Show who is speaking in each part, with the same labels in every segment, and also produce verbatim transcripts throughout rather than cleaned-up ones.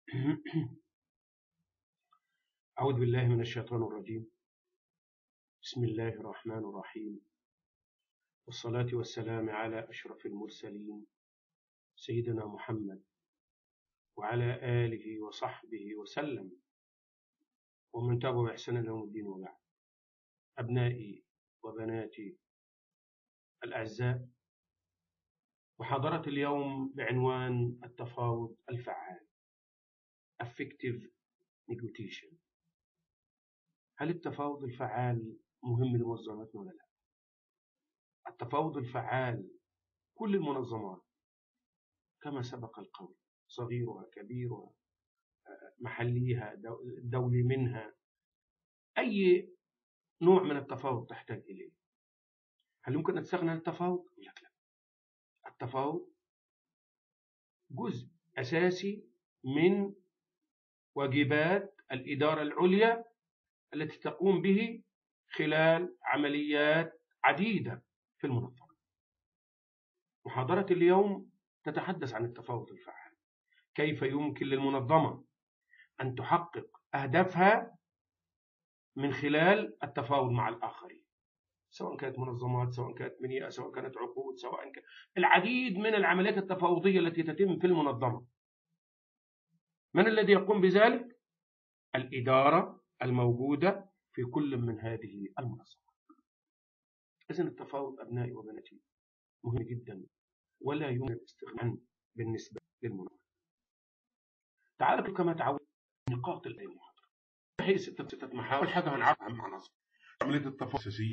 Speaker 1: أعوذ بالله من الشيطان الرجيم. بسم الله الرحمن الرحيم، والصلاة والسلام على أشرف المرسلين سيدنا محمد وعلى آله وصحبه وسلم، ومن تابع بإحسان إلى يوم الدين. وبعد، أبنائي وبناتي الأعزاء، محاضرة اليوم بعنوان التفاوض الفعال Effective Negotiation. هل التفاوض الفعال مهم لمنظمتنا ولا لا؟ التفاوض الفعال كل المنظمات كما سبق القول، صغيرها كبيرها محليها الدولي منها، أي نوع من التفاوض تحتاج إليه. هل يمكن أن تستغنى عن التفاوض؟ لا لا، التفاوض جزء أساسي من واجبات الإدارة العليا التي تقوم به خلال عمليات عديدة في المنظمة. محاضرة اليوم تتحدث عن التفاوض الفعال، كيف يمكن للمنظمة أن تحقق أهدافها من خلال التفاوض مع الآخرين، سواء كانت منظمات، سواء كانت منيئة، سواء كانت عقود، سواء كان العديد من العمليات التفاوضية التي تتم في المنظمة. من الذي يقوم بذلك؟ الإدارة الموجودة في كل من هذه المنظمات. إذن التفاوض أبنائي وبناتي مهم جدا ولا يمكن الاستغناء عنه بالنسبة للمنظمة. تعالوا كما تعودنا نقاط المحاضرة بحيث ستة محاور. أول حاجة هنعرفها مع نظر عملية التفاوض الأساسية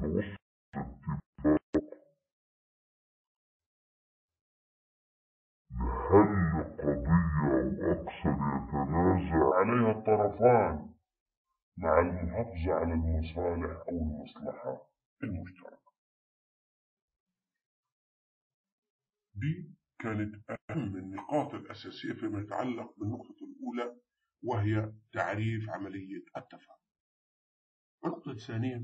Speaker 2: حل قضية أو أكثر يتنازع عليها الطرفان مع المحافظة على المصالح أو المصلحة المشتركة. دي كانت أهم النقاط الأساسية فيما يتعلق بالنقطة الأولى، وهي تعريف عملية التفاهم. النقطة الثانية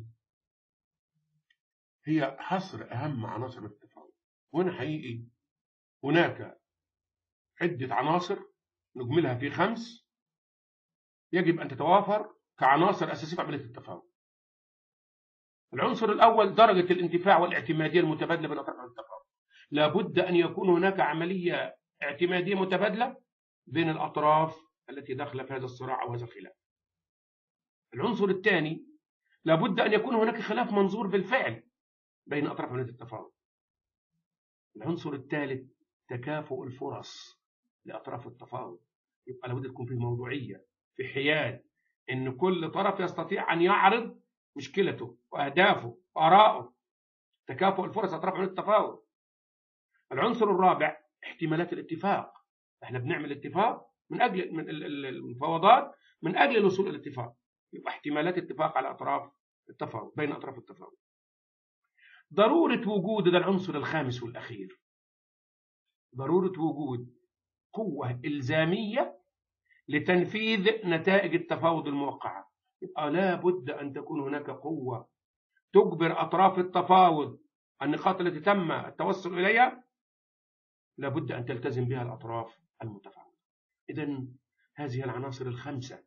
Speaker 2: هي حصر أهم عناصر التفاهم. وهنا حقيقي هناك عدة عناصر نجملها في خمس يجب أن تتوافر كعناصر أساسية في عملية التفاهم. العنصر الأول درجة الانتفاع والاعتمادية المتبادلة بين أطراف التفاهم. لابد أن يكون هناك عملية اعتمادية متبادلة بين الأطراف التي داخلة في هذا الصراع أو هذا الخلاف. العنصر الثاني لابد أن يكون هناك خلاف منظور بالفعل بين أطراف عملية التفاهم. العنصر الثالث تكافؤ الفرص لأطراف التفاوض. يبقى لابد تكون في موضوعية، في حياد، إن كل طرف يستطيع أن يعرض مشكلته وأهدافه وآراءه. تكافؤ الفرص أطراف عملية التفاوض. العنصر الرابع احتمالات الاتفاق. احنا بنعمل اتفاق من أجل من المفاوضات من أجل الوصول إلى الاتفاق. يبقى احتمالات اتفاق على أطراف التفاوض بين أطراف التفاوض. ضرورة وجود، ده العنصر الخامس والأخير، ضرورة وجود قوة إلزامية لتنفيذ نتائج التفاوض الموقعة. يبقى لا بد أن تكون هناك قوة تجبر أطراف التفاوض النقاط التي تم التوصل إليها لا بد أن تلتزم بها الأطراف المتفاوضة. إذن هذه العناصر الخمسة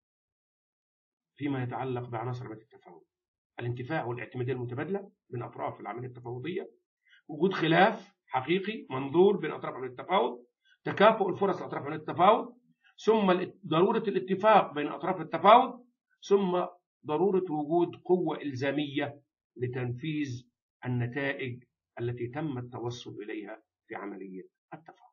Speaker 2: فيما يتعلق بعناصر عملية التفاوض: الانتفاع والاعتمادية المتبادلة بين أطراف العملية التفاوضية، وجود خلاف حقيقي منظور بين أطراف عملية التفاوض، تكافؤ الفرص لأطراف عملية التفاوض، ثم ضرورة الاتفاق بين أطراف التفاوض، ثم ضرورة وجود قوة إلزامية لتنفيذ النتائج التي تم التوصل إليها في عملية التفاوض.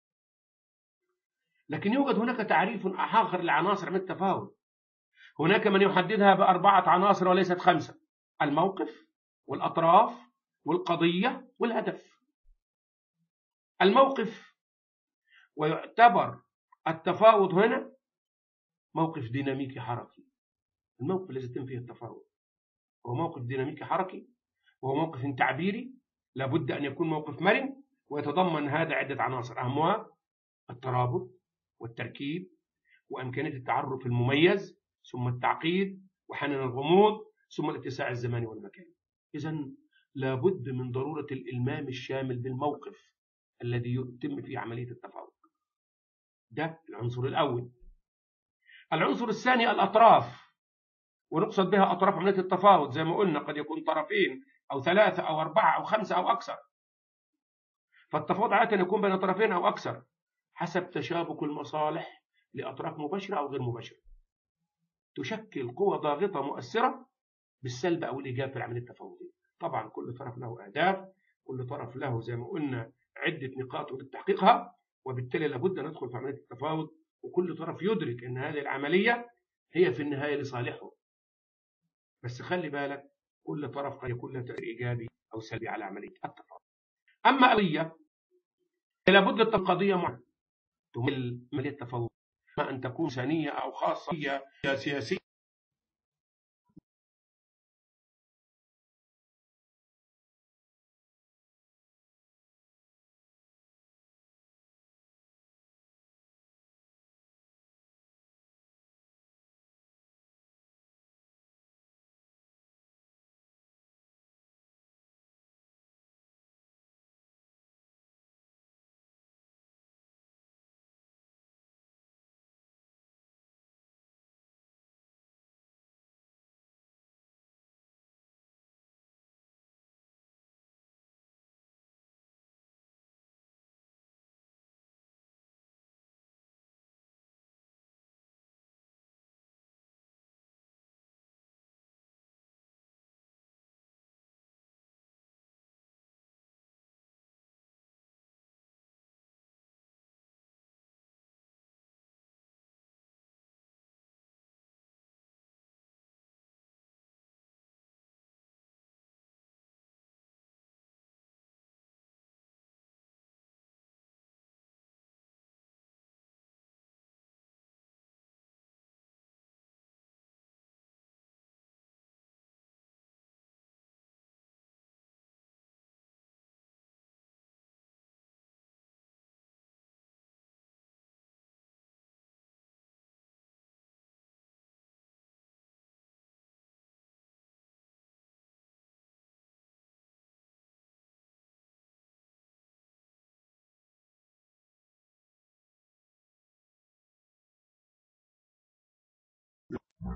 Speaker 2: لكن يوجد هناك تعريف آخر لعناصر عملية التفاوض. هناك من يحددها بأربعة عناصر وليست خمسة: الموقف والأطراف والقضية والهدف. الموقف، ويعتبر التفاوض هنا موقف ديناميكي حركي. الموقف الذي يتم فيه التفاوض هو موقف ديناميكي حركي، وهو موقف تعبيري، لابد أن يكون موقف مرن، ويتضمن هذا عدة عناصر أهمها الترابط والتركيب وإمكانية التعرف المميز، ثم التعقيد وحنن الغموض، ثم الاتساع الزماني والمكاني. إذن لابد من ضرورة الإلمام الشامل بالموقف الذي يتم فيه عملية التفاوض. ده العنصر الأول. العنصر الثاني الأطراف، ونقصد بها أطراف عملية التفاوض زي ما قلنا قد يكون طرفين أو ثلاثة أو أربعة أو خمسة أو أكثر. فالتفاوض عادة يكون بين طرفين أو أكثر حسب تشابك المصالح لأطراف مباشرة أو غير مباشرة. تشكل قوة ضاغطة مؤثرة بالسلب أو الإيجاب في العملية التفاوضية. طبعا كل طرف له أهداف، كل طرف له زي ما قلنا عدة نقاط لتحقيقها، وبالتالي لابد أن ندخل في عملية التفاوض وكل طرف يدرك أن هذه العملية هي في النهاية لصالحه. بس خلي بالك كل طرف قد يكون له تأثير إيجابي أو سلبي على عملية التفاوض. أما قضية لابد القضية معينة تمثل عملية التفاوض، ما أن تكون ثانية أو خاصة سياسية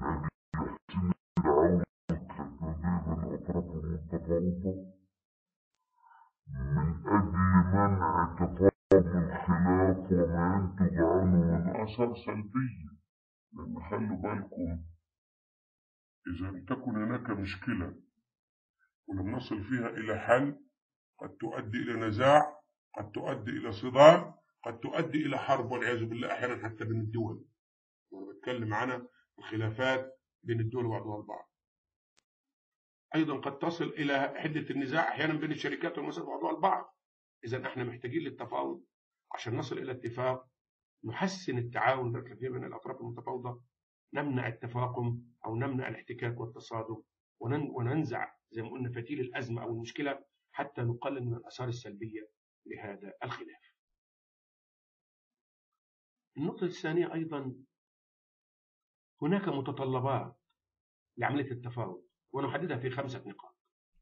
Speaker 3: تعاون الأطراف المتفاوضة من أجل منع تفاقم الخلاف وما ينتج عنه من آثار سلبية. لأن خلوا بالكم، إذا لم تكن هناك مشكلة ولم نصل فيها إلى حل، قد تؤدي إلى نزاع، قد تؤدي إلى صدام، قد تؤدي إلى حرب والعياذ بالله، أحيانا حتى بين الدول. وأنا بتكلم عن الخلافات بين الدول وبعضها البعض. أيضا قد تصل إلى حدة النزاع أحيانا بين الشركات والمصادر وبعضها البعض. إذا احنا محتاجين للتفاوض عشان نصل إلى اتفاق نحسن التعاون بين الأطراف المتفاوضة، نمنع التفاقم أو نمنع الاحتكاك والتصادم، وننزع زي ما قلنا فتيل الأزمة أو المشكلة حتى نقلل من الآثار السلبية لهذا الخلاف. النقطة الثانية أيضا، هناك متطلبات لعملية التفاوض ونحددها في خمسة نقاط.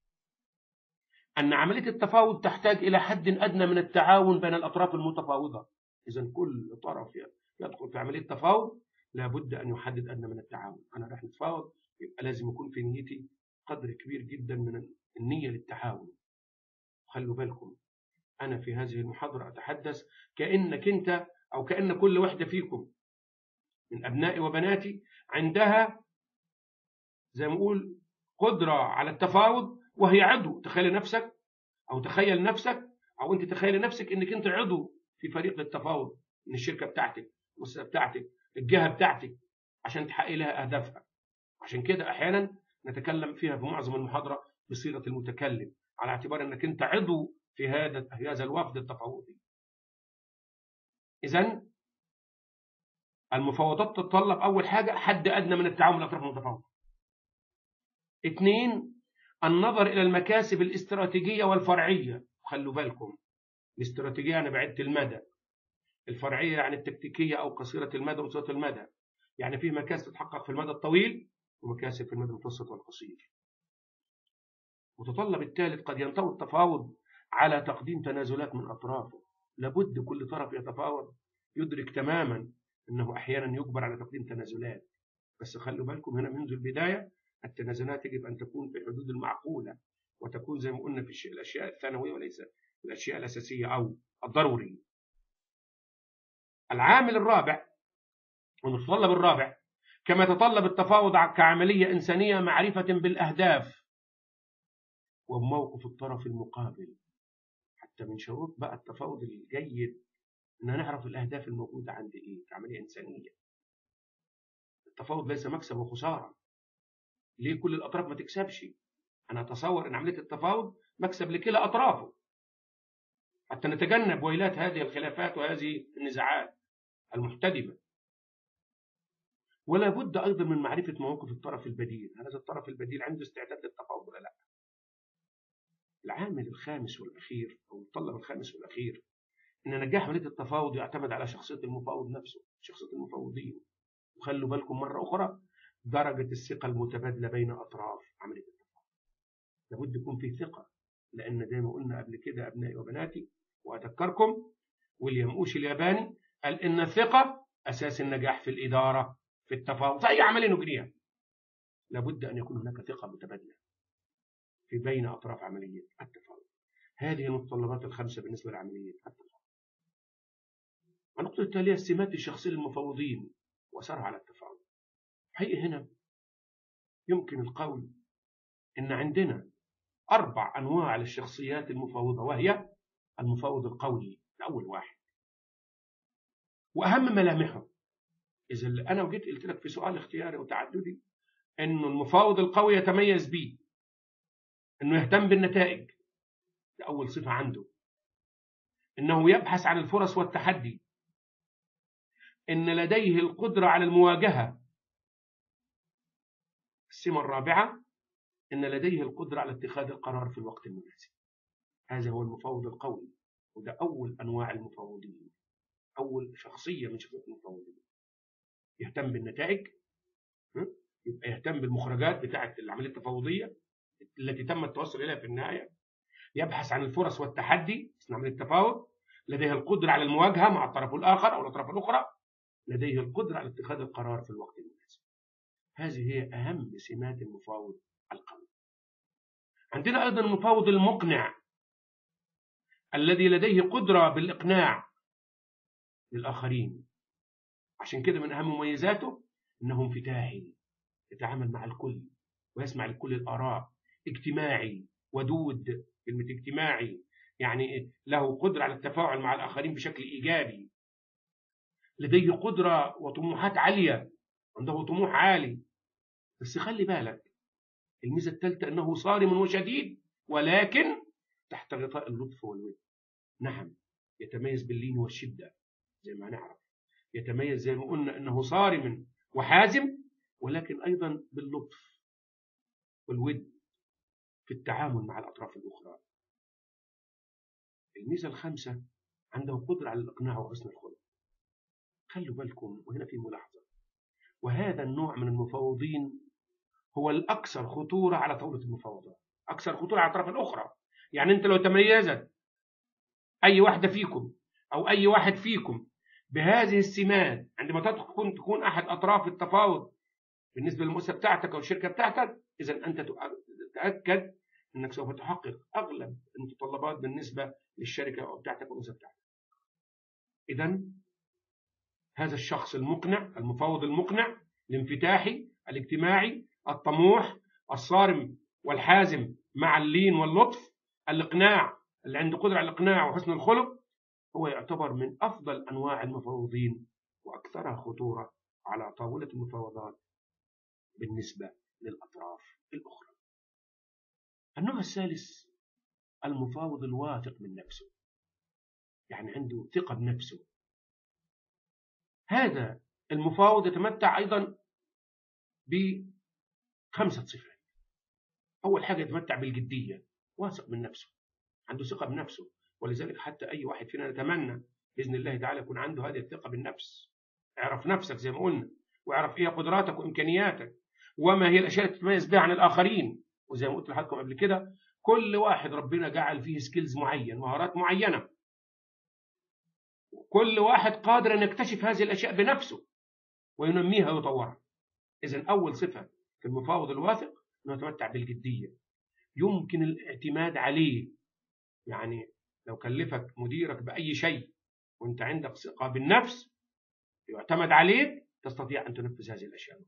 Speaker 3: أن عملية التفاوض تحتاج إلى حد أدنى من التعاون بين الأطراف المتفاوضة. إذن كل طرف يدخل في عملية تفاوض لابد أن يحدد أدنى من التعاون. أنا راح نتفاوض، يبقى لازم يكون في نيتي قدر كبير جدا من النية للتعاون. خلوا بالكم، أنا في هذه المحاضرة أتحدث كأنك أنت أو كأن كل واحدة فيكم من أبنائي وبناتي عندها زي ما نقول قدرة على التفاوض وهي عضو. تخيل نفسك أو تخيل نفسك أو أنت تخيل نفسك أنك أنت عضو في فريق للتفاوض من الشركة بتاعتك، المؤسسة بتاعتك، الجهة بتاعتك، عشان تحقق لها أهدافها. عشان كده أحيانا نتكلم فيها في معظم المحاضرة بصيغة المتكلم، على اعتبار أنك أنت عضو في هذا هذا الوفد التفاوضي. إذن المفاوضات تتطلب أول حاجة حد أدنى من التعاون الأطراف المتفاوضة. اثنين، النظر إلى المكاسب الاستراتيجية والفرعية. خلوا بالكم، الاستراتيجية يعني بعيدة المدى، الفرعية يعني التكتيكية أو قصيرة المدى ومتوسطة المدى. يعني فيه مكاسب تتحقق في المدى الطويل ومكاسب في المدى المتوسط والقصير. متطلب الثالث، قد ينطوي التفاوض على تقديم تنازلات من أطرافه. لابد كل طرف يتفاوض يدرك تماما أنه أحيانا يجبر على تقديم تنازلات، بس خلوا بالكم هنا منذ البداية التنازلات يجب أن تكون في حدود المعقولة، وتكون زي ما قلنا في الأشياء الثانوية وليس الأشياء الأساسية أو الضرورية. العامل الرابع والمتطلب الرابع، كما يتطلب التفاوض كعملية إنسانية، معرفة بالأهداف وموقف الطرف المقابل. حتى من شروط بقى التفاوض الجيد أن نعرف الأهداف الموجودة عند إيه كعملية إنسانية. التفاوض ليس مكسب وخسارة. ليه كل الأطراف ما تكسبش؟ أنا أتصور أن عملية التفاوض مكسب لكلا أطرافه حتى نتجنب ويلات هذه الخلافات وهذه النزاعات المحتدمة. ولا بد أيضا من معرفة مواقف الطرف البديل. هذا الطرف البديل عنده استعداد للتفاوض ولا لا؟ العامل الخامس والأخير أو المتطلب الخامس والأخير، إن نجاح عملية التفاوض يعتمد على شخصية المفاوض نفسه، شخصية المفاوضين. وخلوا بالكم مرة أخرى، درجة الثقة المتبادلة بين أطراف عملية التفاوض. لابد يكون في ثقة، لأن زي ما قلنا قبل كده أبنائي وبناتي، وأذكركم ويليام أوش الياباني قال إن الثقة أساس النجاح في الإدارة في التفاوض في أي عملية نجريها. لابد أن يكون هناك ثقة متبادلة في بين أطراف عملية التفاوض. هذه المتطلبات الخمسة بالنسبة لعملية التفاوض. النقطة التالية، السمات الشخصية للمفاوضين وأثرها على التفاوض. حقيقة هنا يمكن القول إن عندنا أربع أنواع للشخصيات المفاوضة، وهي المفاوض القوي الأول واحد، وأهم ملامحه. إذا أنا وجيت قلت لك في سؤال اختياري وتعددي إنه المفاوض القوي يتميز به إنه يهتم بالنتائج، ده أول صفة عنده. إنه يبحث عن الفرص والتحدي، إن لديه القدرة على المواجهة. السمة الرابعة، إن لديه القدرة على اتخاذ القرار في الوقت المناسب. هذا هو المفاوض القوي، وده أول أنواع المفاوضين، أول شخصية من شخصيات المفاوضين. يهتم بالنتائج، يبقى يهتم بالمخرجات بتاعة العملية التفاوضية التي تم التوصل إليها في النهاية. يبحث عن الفرص والتحدي في عملية التفاوض. لديه القدرة على المواجهة مع الطرف الآخر أو الأطراف الأخرى. لديه القدرة على اتخاذ القرار في الوقت المناسب. هذه هي أهم سمات المفاوض القوي. عندنا أيضا المفاوض المقنع الذي لديه قدرة بالإقناع للآخرين. عشان كده من أهم مميزاته أنه انفتاحي، يتعامل مع الكل ويسمع لكل الآراء، اجتماعي ودود. كلمة اجتماعي يعني له قدرة على التفاعل مع الآخرين بشكل إيجابي، لديه قدرة وطموحات عالية، عنده طموح عالي. بس خلي بالك الميزة الثالثة أنه صارم وشديد، ولكن تحت غطاء اللطف والود. نعم، يتميز باللين والشدة زي ما نعرف، يتميز زي ما قلنا أنه صارم وحازم، ولكن أيضا باللطف والود في التعامل مع الأطراف الأخرى. الميزة الخامسة عنده قدرة على الإقناع وحسن الخلق. خلوا بالكم، وهنا في ملاحظة، وهذا النوع من المفاوضين هو الأكثر خطورة على طاولة المفاوضات، أكثر خطورة على الأطراف الأخرى. يعني أنت لو تميزت أي واحدة فيكم أو أي واحد فيكم بهذه السمات عندما تكون تكون أحد أطراف التفاوض بالنسبة للمؤسسة بتاعتك أو الشركة بتاعتك، إذا أنت تتأكد أنك سوف تحقق أغلب المتطلبات بالنسبة للشركة أو بتاعتك أو المؤسسة بتاعتك. إذا هذا الشخص المقنع، المفاوض المقنع، الانفتاحي، الاجتماعي، الطموح، الصارم والحازم مع اللين واللطف، الإقناع، اللي عنده قدرة على الإقناع وحسن الخلق، هو يعتبر من أفضل أنواع المفاوضين وأكثرها خطورة على طاولة المفاوضات بالنسبة للأطراف الأخرى. النوع الثالث المفاوض الواثق من نفسه، يعني عنده ثقة بنفسه. هذا المفاوض يتمتع أيضا بخمسة صفات. أول حاجة يتمتع بالجدية، واثق من نفسه، عنده ثقة بنفسه، ولذلك حتى أي واحد فينا نتمنى بإذن الله تعالى يكون عنده هذه الثقة بالنفس. اعرف نفسك زي ما قلنا، واعرف إيه قدراتك وإمكانياتك، وما هي الأشياء اللي تتميز بها عن الآخرين. وزي ما قلت لحضراتكم قبل كده، كل واحد ربنا جعل فيه سكيلز معين، مهارات معينة، وكل واحد قادر أن يكتشف هذه الأشياء بنفسه وينميها ويطورها. إذن أول صفة في المفاوض الواثق أنه يتمتع بالجدية، يمكن الاعتماد عليه. يعني لو كلفك مديرك بأي شيء وانت عندك ثقة بالنفس يعتمد عليك، تستطيع أن تنفذ هذه الأشياء.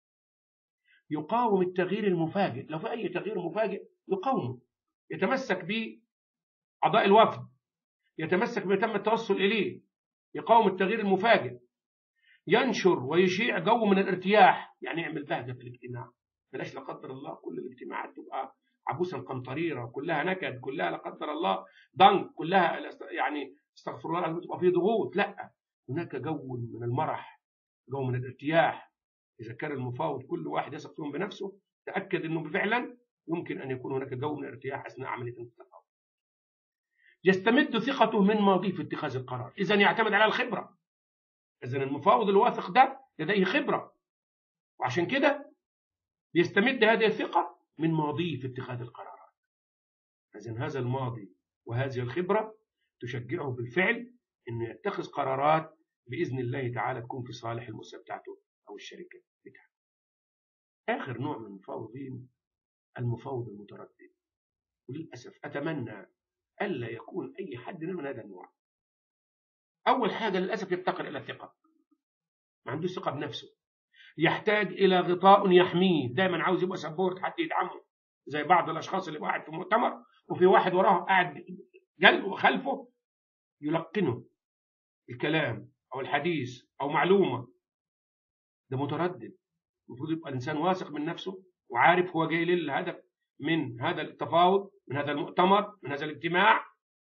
Speaker 3: يقاوم التغيير المفاجئ، لو في أي تغيير مفاجئ يقاومه، يتمسك بأعضاء الوفد، يتمسك بما تم التوصل إليه، يقاوم التغيير المفاجئ. ينشر ويشيع جو من الارتياح، يعني يعمل بهجة في الاجتماع. بلاش لا قدر الله كل الاجتماعات تبقى عبوسا قمطريرة، كلها نكد، كلها لا قدر الله ضنك، كلها يعني استغفر الله تبقى فيه ضغوط. لا، هناك جو من المرح، جو من الارتياح. إذا كان المفاوض كل واحد يثق فيهم بنفسه، تأكد أنه فعلا يمكن أن يكون هناك جو من الارتياح أثناء عملية التفاوض. يستمد ثقته من ماضيه في اتخاذ القرار، إذن يعتمد على الخبرة. إذن المفاوض الواثق ده لديه خبرة، وعشان كده يستمد هذه الثقة من ماضيه في اتخاذ القرارات. إذن هذا الماضي وهذه الخبرة تشجعه بالفعل أنه يتخذ قرارات بإذن الله تعالى تكون في صالح المؤسسة بتاعته أو الشركة بتاعته. آخر نوع من المفاوضين المفاوض المتردد، وللأسف أتمنى ألا يكون أي حد من هذا النوع. أول حاجة للأسف يفتقر إلى الثقة، ما عنده ثقة بنفسه، يحتاج إلى غطاء يحميه، دائما عاوز يبقى سبورت، حد يدعمه، زي بعض الأشخاص اللي قاعد في مؤتمر وفي واحد وراه قاعد جنبه وخلفه يلقنه الكلام أو الحديث أو معلومة. ده متردد. المفروض يبقى الإنسان واثق من نفسه وعارف هو جاي ليه الهدف من هذا التفاوض، من هذا المؤتمر، من هذا الاجتماع.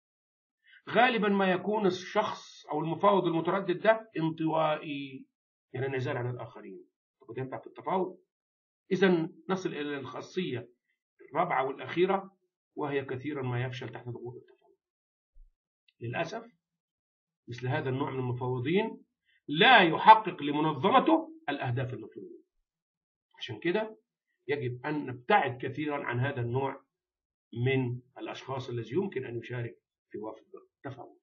Speaker 3: غالبا ما يكون الشخص أو المفاوض المتردد ده انطوائي، يعني نزال عن الآخرين. طب ينفع في التفاوض؟ إذا نصل إلى الخاصية الرابعة والأخيرة، وهي كثيرا ما يفشل تحت ضغوط التفاوض. للأسف مثل هذا النوع من المفاوضين لا يحقق لمنظمته الأهداف المطلوبة. عشان كده يجب أن نبتعد كثيرا عن هذا النوع من الأشخاص الذي يمكن أن يشارك في وفد التفاوض.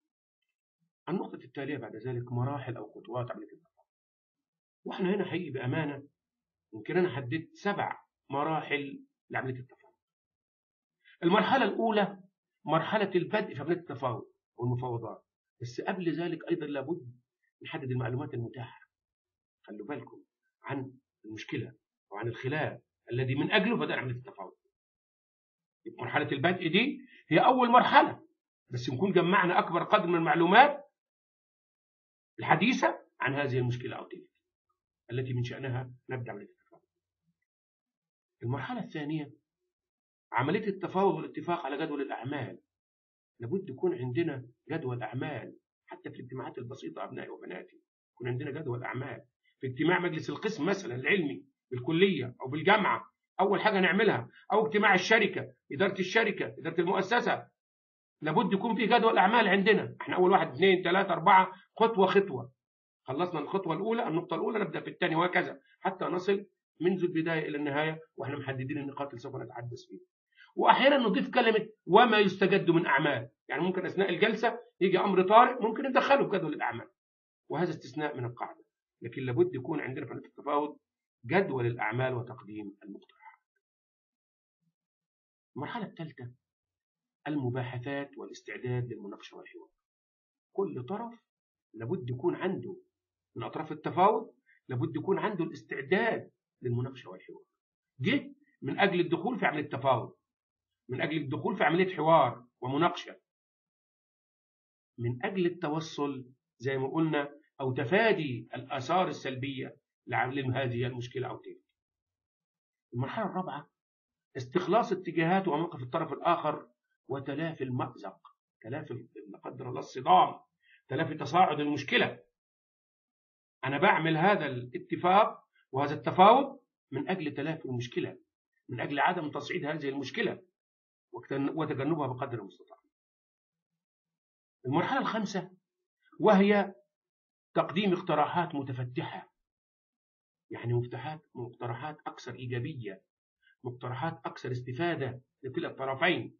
Speaker 3: النقطة التالية بعد ذلك مراحل أو خطوات عملية التفاوض. وإحنا هنا حقيقي بأمانة يمكن أنا حددت سبع مراحل لعملية التفاوض. المرحلة الأولى مرحلة البدء في عملية التفاوض والمفاوضات، بس قبل ذلك أيضا لابد نحدد المعلومات المتاحة. خلوا بالكم عن المشكلة وعن الخلاف الذي من أجله بدأنا عملية التفاوض. مرحلة البدء دي هي أول مرحلة، بس نكون جمعنا أكبر قدر من المعلومات الحديثة عن هذه المشكلة أو تلك التي من شأنها نبدأ عملية التفاوض. المرحلة الثانية عملية التفاوض والاتفاق على جدول الأعمال. لابد يكون عندنا جدول أعمال، حتى في الاجتماعات البسيطة أبنائي وبناتي يكون عندنا جدول أعمال. في اجتماع مجلس القسم مثلا العلمي بالكلية أو بالجامعة، أول حاجة نعملها، أو اجتماع الشركة، إدارة الشركة، إدارة المؤسسة، لابد يكون في جدول أعمال عندنا. احنا أول واحد اثنين ثلاثة أربعة، خطوة خطوة، خلصنا الخطوة الأولى النقطة الأولى نبدأ في الثانية، وهكذا حتى نصل منذ البداية إلى النهاية وإحنا محددين النقاط اللي سوف نتحدث فيها. وأحيانا نضيف كلمة وما يستجد من أعمال، يعني ممكن أثناء الجلسة يجي أمر طارئ ممكن ندخله في جدول الأعمال، وهذا استثناء من القاعدة. لكن لابد يكون عندنا في عملية التفاوض جدول الأعمال وتقديم المقترحات. المرحلة الثالثة المباحثات والاستعداد للمناقشة والحوار. كل طرف لابد يكون عنده من أطراف التفاوض لابد يكون عنده الاستعداد للمناقشة والحوار. جه من أجل الدخول في عملية التفاوض، من أجل الدخول في عملية حوار ومناقشة، من أجل التوصل زي ما قلنا أو تفادي الآثار السلبية لعمل هذه المشكلة أو تلك. المرحلة الرابعة استخلاص اتجاهات وموقف الطرف الآخر وتلافي المأزق، تلافي لا قدر الله الصدام، تلافي تصاعد المشكلة. أنا بعمل هذا الاتفاق وهذا التفاوض من أجل تلافي المشكلة، من أجل عدم تصعيد هذه المشكلة وتجنبها بقدر المستطاع. المرحلة الخامسة وهي تقديم اقتراحات متفتحة، يعني مفتاحات مقترحات أكثر إيجابية، مقترحات أكثر استفادة لكلا الطرفين.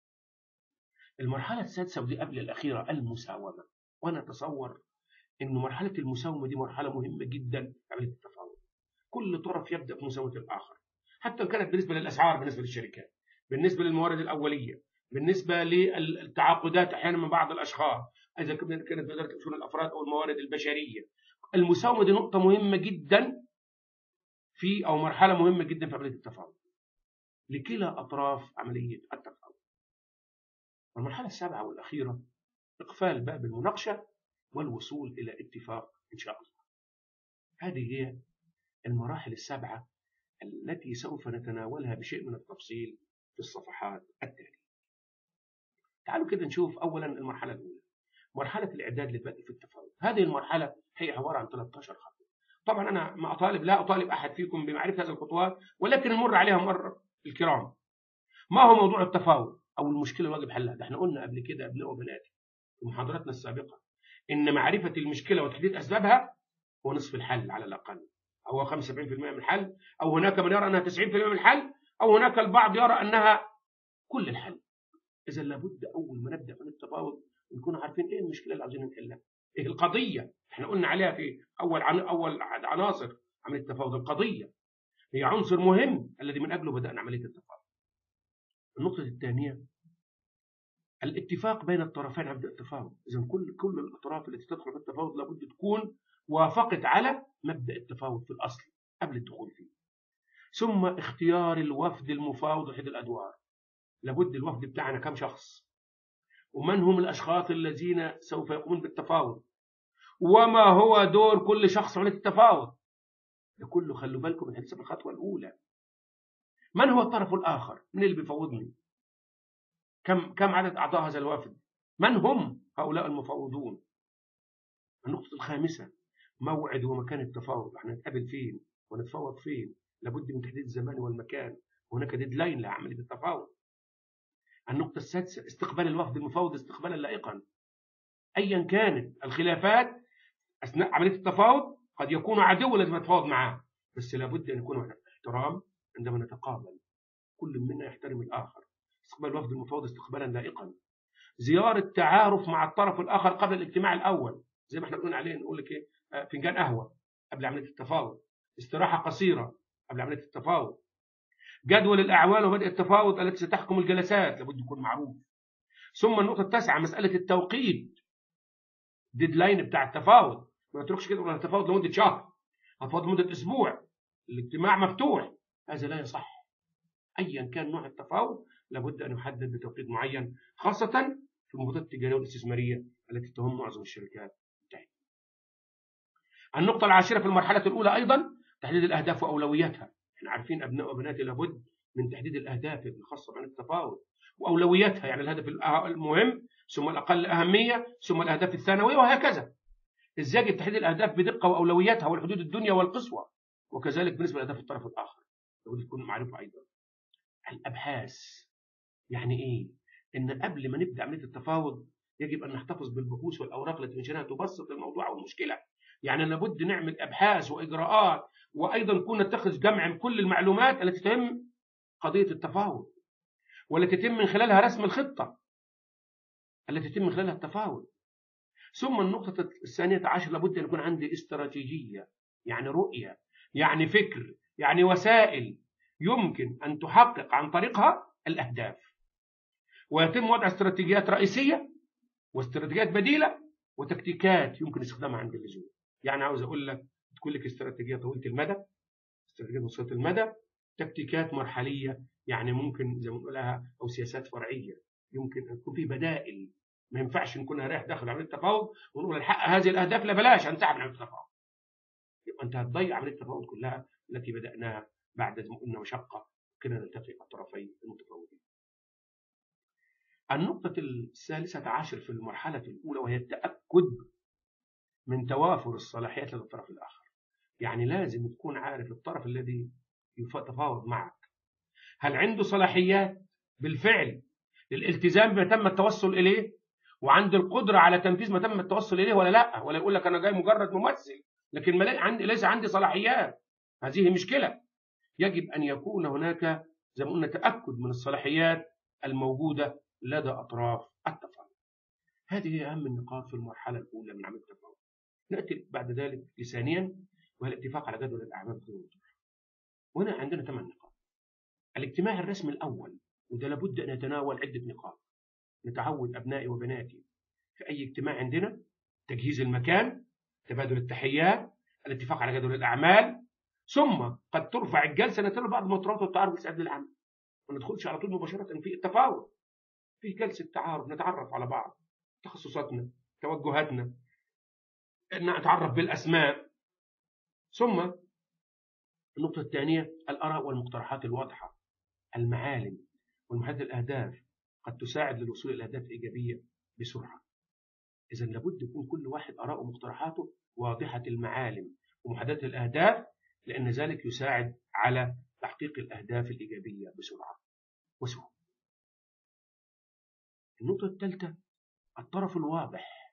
Speaker 3: المرحلة السادسة ودي قبل الأخيرة المساومة، وأنا أتصور أن مرحلة المساومة دي مرحلة مهمة جدا في عملية التفاوض. كل طرف يبدأ في مساومة الآخر، حتى كانت بالنسبة للأسعار، بالنسبة للشركات، بالنسبة للموارد الأولية، بالنسبة للتعاقدات أحيانا من بعض الأشخاص، إذا كانت بإدارة أصول الأفراد أو الموارد البشرية. المساومة دي نقطة مهمة جدا في أو مرحلة مهمة جدا في عملية التفاوض لكلا أطراف عملية التفاوض. والمرحلة السابعة والأخيرة إقفال باب المناقشة والوصول إلى اتفاق إن شاء الله. هذه هي المراحل السبعة التي سوف نتناولها بشيء من التفصيل في الصفحات التالية. تعالوا كده نشوف أولا المرحلة الأولى، مرحلة الإعداد للبدء في التفاوض. هذه المرحلة هي عبارة عن ثلاثة عشر خطوة. طبعا أنا ما أطالب لا أطالب أحد فيكم بمعرفة هذه الخطوات، ولكن نمر عليها مرة الكرام. ما هو موضوع التفاوض أو المشكلة الواجب حلها؟ ده احنا قلنا قبل كده أبناء وبناتي في محاضراتنا السابقة إن معرفة المشكلة وتحديد أسبابها هو نصف الحل على الأقل، أو خمسة وسبعين بالمئة من الحل، أو هناك من يرى أنها تسعين بالمئة من الحل، أو هناك البعض يرى أنها كل الحل. إذا لابد أول ما نبدأ من التفاوض نكون عارفين إيه المشكلة اللي عايزين نحلها، إيه القضية. إحنا قلنا عليها في أول عن أول عناصر عملية التفاوض. القضية هي عنصر مهم الذي من أجله بدأنا عملية التفاوض. النقطة الثانية الاتفاق بين الطرفين عند التفاوض. إذا كل كل الأطراف التي تدخل في التفاوض لابد تكون وافقت على مبدأ التفاوض في الأصل قبل الدخول فيه. ثم اختيار الوفد المفاوض وحيد الأدوار. لابد الوفد بتاعنا كم شخص، ومن هم الأشخاص الذين سوف يقومون بالتفاوض، وما هو دور كل شخص في التفاوض. ده كله خلوا بالكم من حسب الخطوة الأولى. من هو الطرف الآخر؟ من اللي بيفاوضني؟ كم كم عدد أعضاء هذا الوفد؟ من هم هؤلاء المفاوضون؟ النقطة الخامسة موعد ومكان التفاوض. احنا نتقابل فين ونتفاوض فين؟ لابد من تحديد الزمان والمكان، وهناك ديدلاين لعملية التفاوض. النقطة السادسة استقبال الوفد المفاوض استقبالا لائقا. أيا كانت الخلافات أثناء عملية التفاوض، قد يكون عدو لازم نتفاوض معاه، بس لابد أن يكون هناك احترام عندما نتقابل، كل منا يحترم الآخر. استقبال الوفد المفاوض استقبالا لائقا. زيارة تعارف مع الطرف الآخر قبل الاجتماع الأول، زي ما احنا قلنا عليه، نقول لك ايه، فنجان قهوة قبل عملية التفاوض، استراحة قصيرة قبل عملية التفاوض. جدول الأعوال وبدء التفاوض التي ستحكم الجلسات لابد يكون معروف. ثم النقطة التاسعة مسألة التوقيت، ديدلاين بتاع التفاوض. ما تتركش كده ولا التفاوض لمدة شهر، هتفاوض لمدة أسبوع، الاجتماع مفتوح، هذا لا يصح. أيا كان نوع التفاوض لابد أن يحدد بتوقيت معين، خاصة في المبادرات التجارية والاستثمارية التي تهم معظم الشركات بتاعتنا. النقطة العاشرة في المرحلة الأولى أيضا تحديد الأهداف وأولوياتها. احنا عارفين أبناء وبناتي لابد من تحديد الأهداف الخاصة بعملية التفاوض وأولوياتها، يعني الهدف المهم ثم الأقل أهمية ثم الأهداف الثانوية وهكذا. إزاي يجب تحديد الأهداف بدقة وأولوياتها والحدود الدنيا والقصوى، وكذلك بالنسبة لأهداف الطرف الآخر لابد تكون معروفة أيضا. الأبحاث يعني إيه؟ إن قبل ما نبدأ عملية التفاوض يجب أن نحتفظ بالبحوث والأوراق التي منشأها تبسط الموضوع أو المشكلة. يعني لابد نعمل أبحاث وإجراءات، وأيضا نكون نتخذ جمع من كل المعلومات التي تهم قضية التفاوض والتي تتم من خلالها رسم الخطة التي يتم من خلالها التفاوض. ثم النقطة الثانية عشر لابد أن يكون عندي استراتيجية، يعني رؤية، يعني فكر، يعني وسائل يمكن أن تحقق عن طريقها الأهداف، ويتم وضع استراتيجيات رئيسية واستراتيجيات بديلة وتكتيكات يمكن استخدامها عند اللزوم. يعني عاوز أقول لك تكون لك استراتيجية طويلة المدى، استراتيجية متوسطة المدى، تكتيكات مرحلية يعني ممكن زي ما نقولها، أو سياسات فرعية يمكن أن تكون في بدائل. ما ينفعش نكون رايح داخل عملية التفاوض ونقول نحقق هذه الأهداف، لا بلاش هنسحب من عملية التفاوض. يبقى أنت هتضيع عملية التفاوض كلها التي بدأناها بعد زي ما قلنا مشقة كده نلتقي الطرفين المتفاوضين. النقطة الثالثة عشر في المرحلة الأولى وهي التأكد من توافر الصلاحيات لدى الطرف الآخر. يعني لازم تكون عارف الطرف الذي يتفاوض معك هل عنده صلاحيات بالفعل للالتزام بما تم التوصل إليه، وعنده القدرة على تنفيذ ما تم التوصل إليه ولا لا، ولا يقول لك أنا جاي مجرد ممثل لكن ما عندي ليس عندي صلاحيات. هذه مشكلة. يجب أن يكون هناك زي ما قلنا تأكد من الصلاحيات الموجودة لدى أطراف التفاوض. هذه هي أهم النقاط في المرحلة الأولى من عملية التفاوض. نأتي بعد ذلك ثانيا وهي الاتفاق على جدول الأعمال بدون مطالبة. وهنا عندنا ثمان نقاط. الاجتماع الرسمي الأول، وده لابد أن يتناول عدة نقاط. نتعود أبنائي وبناتي في أي اجتماع عندنا تجهيز المكان، تبادل التحيات، الاتفاق على جدول الأعمال، ثم قد ترفع الجلسة نتابع بعض المطروحات والتعارف الاستعداد للعمل. ما ندخلش على طول مباشرة في التفاوض. في جلسة تعارف نتعرف على بعض، تخصصاتنا، توجهاتنا، نتعرف بالأسماء. ثم النقطة الثانية الآراء والمقترحات الواضحة، المعالم والمحدد الأهداف قد تساعد للوصول إلى أهداف إيجابية بسرعة. إذا لابد يكون كل واحد آراءه ومقترحاته واضحة المعالم ومحددة الأهداف، لأن ذلك يساعد على تحقيق الأهداف الإيجابية بسرعة وسهولة. النقطة الثالثة الطرف الواضح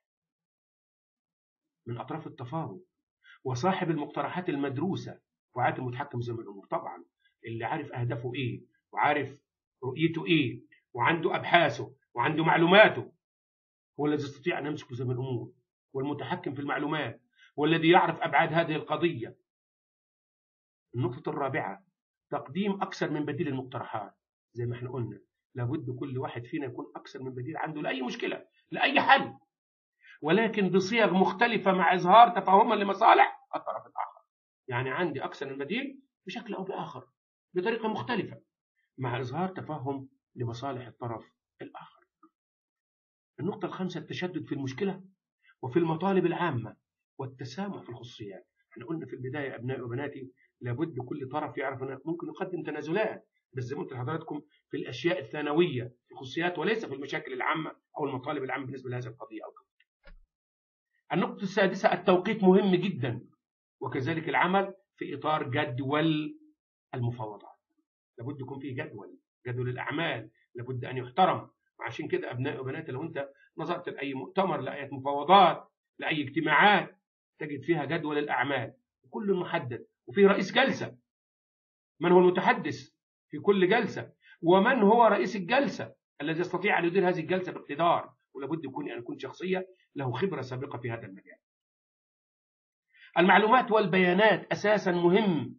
Speaker 3: من أطراف التفاوض وصاحب المقترحات المدروسة وعارف المتحكم زي الأمور. طبعا اللي عارف أهدافه إيه وعارف رؤيته إيه وعنده أبحاثه وعنده معلوماته هو الذي يستطيع أن يمسك زي الأمور، والمتحكم في المعلومات والذي يعرف أبعاد هذه القضية. النقطة الرابعة تقديم أكثر من بديل المقترحات. زي ما احنا قلنا لابد كل واحد فينا يكون أكثر من بديل عنده لأي مشكلة لأي حل، ولكن بصيغ مختلفة مع إظهار تفاهما لمصالح الطرف الآخر. يعني عندي أكثر من بديل بشكل أو بآخر بطريقة مختلفة مع إظهار تفاهم لمصالح الطرف الآخر. النقطة الخامسة التشدد في المشكلة وفي المطالب العامة والتسامح في الخصوصيات. احنا قلنا في البداية أبنائي وبناتي لابد كل طرف يعرف أنه ممكن يقدم تنازلات، بس زي ما قلت لحضراتكم في الأشياء الثانوية في الخصوصيات وليس في المشاكل العامة أو المطالب العامة بالنسبة لهذه القضية أو كذا. النقطة السادسة التوقيت مهم جدا، وكذلك العمل في إطار جدول المفاوضات. لابد يكون فيه جدول جدول الأعمال لابد أن يحترم. وعشان كده أبنائي وبناتي لو أنت نظرت لأي مؤتمر لأي مفاوضات لأي اجتماعات تجد فيها جدول الأعمال كل محدد، وفيه رئيس جلسة، من هو المتحدث في كل جلسة، ومن هو رئيس الجلسة الذي يستطيع أن يدير هذه الجلسة باقتدار، ولابد يكون أن يكون شخصية له خبرة سابقة في هذا المجال. المعلومات والبيانات أساسا مهم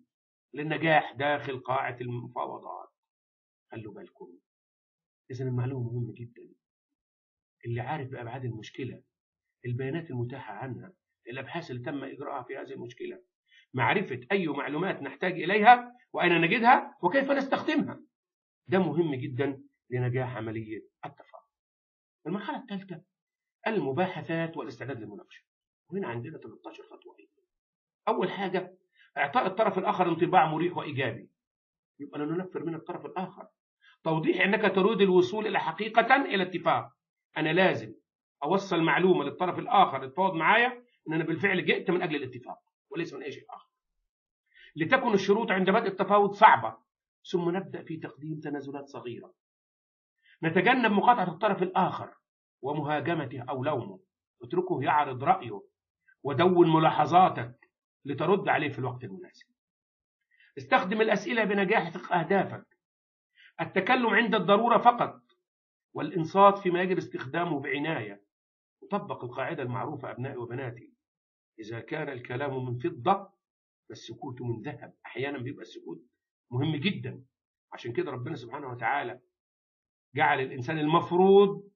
Speaker 3: للنجاح داخل قاعة المفاوضات. خلوا بالكم، إذن المعلومة مهمة جدا. اللي عارف بأبعاد المشكلة، البيانات المتاحة عنها، الأبحاث اللي تم إجراءها في هذه المشكلة، معرفة أي معلومات نحتاج إليها وأين نجدها وكيف نستخدمها، ده مهم جدا لنجاح عملية التفاوض. المرحلة الثالثة المباحثات والاستعداد للمناقشة، وهنا عندنا ثلاث عشرة خطوة. أول حاجة إعطاء الطرف الآخر انطباع مريح وإيجابي، يبقى لا ننفر من الطرف الآخر. توضيح أنك تريد الوصول إلى حقيقة إلى اتفاق. أنا لازم أوصل معلومة للطرف الآخر يتفاوض معايا أن أنا بالفعل جئت من أجل الاتفاق وليس من أي شيء آخر. لتكن الشروط عند بدء التفاوض صعبة، ثم نبدأ في تقديم تنازلات صغيرة. نتجنب مقاطعة الطرف الآخر ومهاجمته أو لومه، اتركه يعرض رأيه ودون ملاحظاتك لترد عليه في الوقت المناسب. استخدم الأسئلة بنجاح تحقق أهدافك. التكلم عند الضرورة فقط، والإنصات فيما يجب استخدامه بعناية. وطبق القاعدة المعروفة أبنائي وبناتي: إذا كان الكلام من فضة فالسكوت من ذهب. أحيانا بيبقى السكوت مهم جدا. عشان كده ربنا سبحانه وتعالى جعل الإنسان المفروض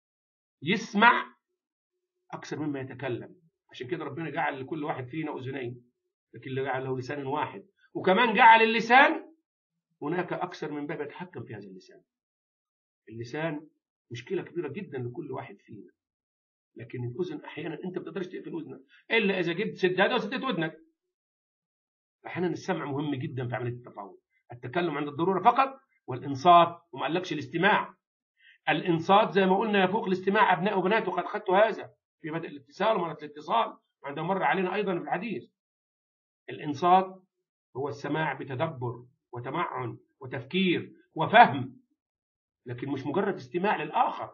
Speaker 3: يسمع أكثر مما يتكلم. عشان كده ربنا جعل لكل واحد فينا أذنين، لكن اللي جعل له لسان واحد، وكمان جعل اللسان هناك أكثر من باب يتحكم في هذا اللسان. اللسان مشكلة كبيرة جدا لكل واحد فينا، لكن الأذن أحيانا أنت ما بتقدرش تقفل أذنك إلا إذا جبت سدادة وسدت ودنك. أحيانا السمع مهم جدا في عملية التفاوض. التكلم عند الضرورة فقط، والإنصات، وما قالكش الاستماع. الإنصات زي ما قلنا يفوق الاستماع أبناء وبنات، وقد خدت هذا في بدء الاتصال ومرة الاتصال، وعندما مر علينا أيضا في الحديث. الإنصات هو السماع بتدبر وتمعن وتفكير وفهم، لكن مش مجرد استماع للآخر.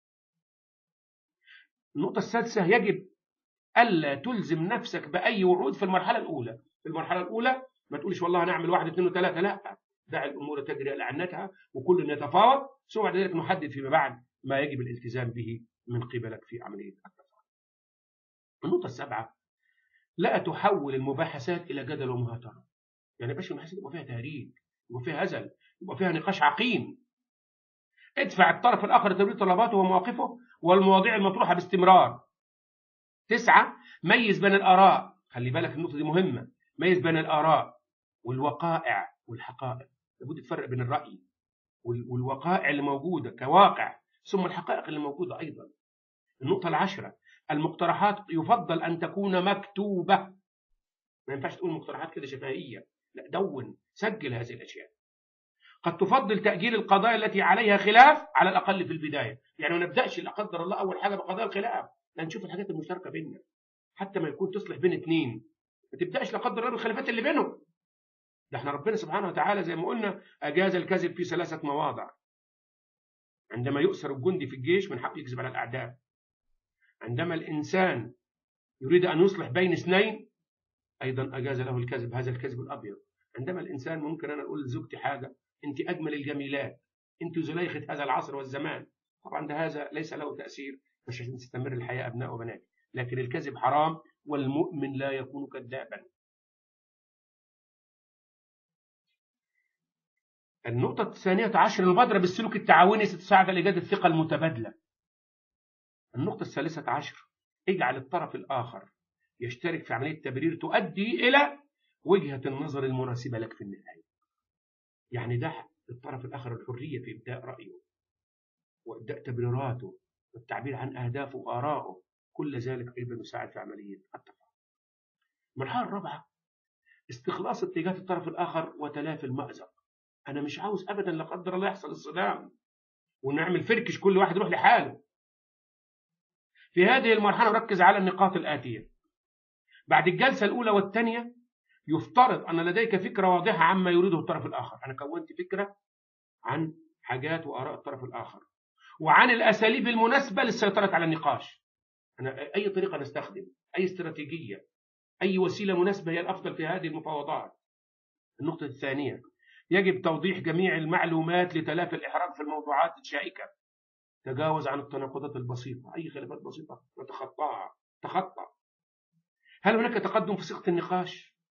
Speaker 3: النقطة السادسة، يجب ألا تلزم نفسك بأي وعود في المرحلة الأولى. في المرحلة الأولى ما تقولش والله هنعمل واحد اثنين وثلاثة، لا، دع الأمور تجري على عنتها وكل يتفاوض، ثم بعد ذلك نحدد فيما بعد ما يجب الالتزام به من قبلك في عملية التفاوض. النقطة السابعة، لا تحول المباحثات إلى جدل ومهاترة. يعني باش المباحثات يبقى فيها تهريج، يبقى فيها هزل، يبقى فيها نقاش عقيم. ادفع الطرف الآخر لتلبية طلباته ومواقفه والمواضيع المطروحة باستمرار. تسعة، ميز بين الآراء. خلي بالك النقطة دي مهمة. ميز بين الآراء والوقائع والحقائق. لابد تفرق بين الرأي والوقائع اللي موجودة كواقع، ثم الحقائق اللي موجودة أيضا. النقطة العشرة، المقترحات يفضل أن تكون مكتوبة. ما ينفعش تقول مقترحات كده شفهية، لا، دون، سجل هذه الأشياء. قد تفضل تأجيل القضايا التي عليها خلاف على الأقل في البداية. يعني ما نبدأش لا قدر الله أول حاجة بقضايا الخلاف، لا، نشوف الحاجات المشتركة بيننا حتى ما يكون تصلح بين اثنين. ما تبدأش لا قدر الله بالخلافات اللي بينهم. ده احنا ربنا سبحانه وتعالى زي ما قلنا أجاز الكذب في ثلاثة مواضع. عندما يؤسر الجندي في الجيش من حقه يكذب على الأعداء. عندما الإنسان يريد أن يصلح بين اثنين أيضا أجاز له الكذب، هذا الكذب الأبيض. عندما الإنسان ممكن أنا أقول لزوجتي حاجة: أنت أجمل الجميلات، أنت زليخة هذا العصر والزمان. طبعا ده هذا ليس له تأثير، مش عشان تستمر الحياة أبناء وبنات، لكن الكذب حرام، والمؤمن لا يكون كذابا. النقطة الثانية عشر، المبادرة بالسلوك التعاوني ستساعد على إيجاد الثقة المتبادلة. النقطة الثالثة عشر، اجعل الطرف الآخر يشترك في عملية تبرير تؤدي إلى وجهة النظر المناسبة لك في النهاية. يعني ده الطرف الآخر الحرية في إبداء رأيه وإبداء تبريراته والتعبير عن أهدافه وآرائه، كل ذلك أيضا يساعد في عملية التفاهم. المرحلة الرابعة، استخلاص اتجاهات الطرف الآخر وتلافي المأزق. أنا مش عاوز أبدا لا قدر الله يحصل الصدام ونعمل فركش كل واحد يروح لحاله. في هذه المرحلة ركز على النقاط الآتية. بعد الجلسة الأولى والثانية يفترض أن لديك فكرة واضحة عما يريده الطرف الآخر. أنا كونت فكرة عن حاجات وآراء الطرف الآخر وعن الأساليب المناسبة للسيطرة على النقاش. أنا أي طريقة نستخدم، أي استراتيجية، أي وسيلة مناسبة هي الأفضل في هذه المفاوضات. النقطة الثانية، يجب توضيح جميع المعلومات لتلافي الإحراج في الموضوعات الشائكة. تجاوز عن التناقضات البسيطة، أي خلافات بسيطة نتخطاها. تخطى. هل هناك تقدم في صيغة النقاش؟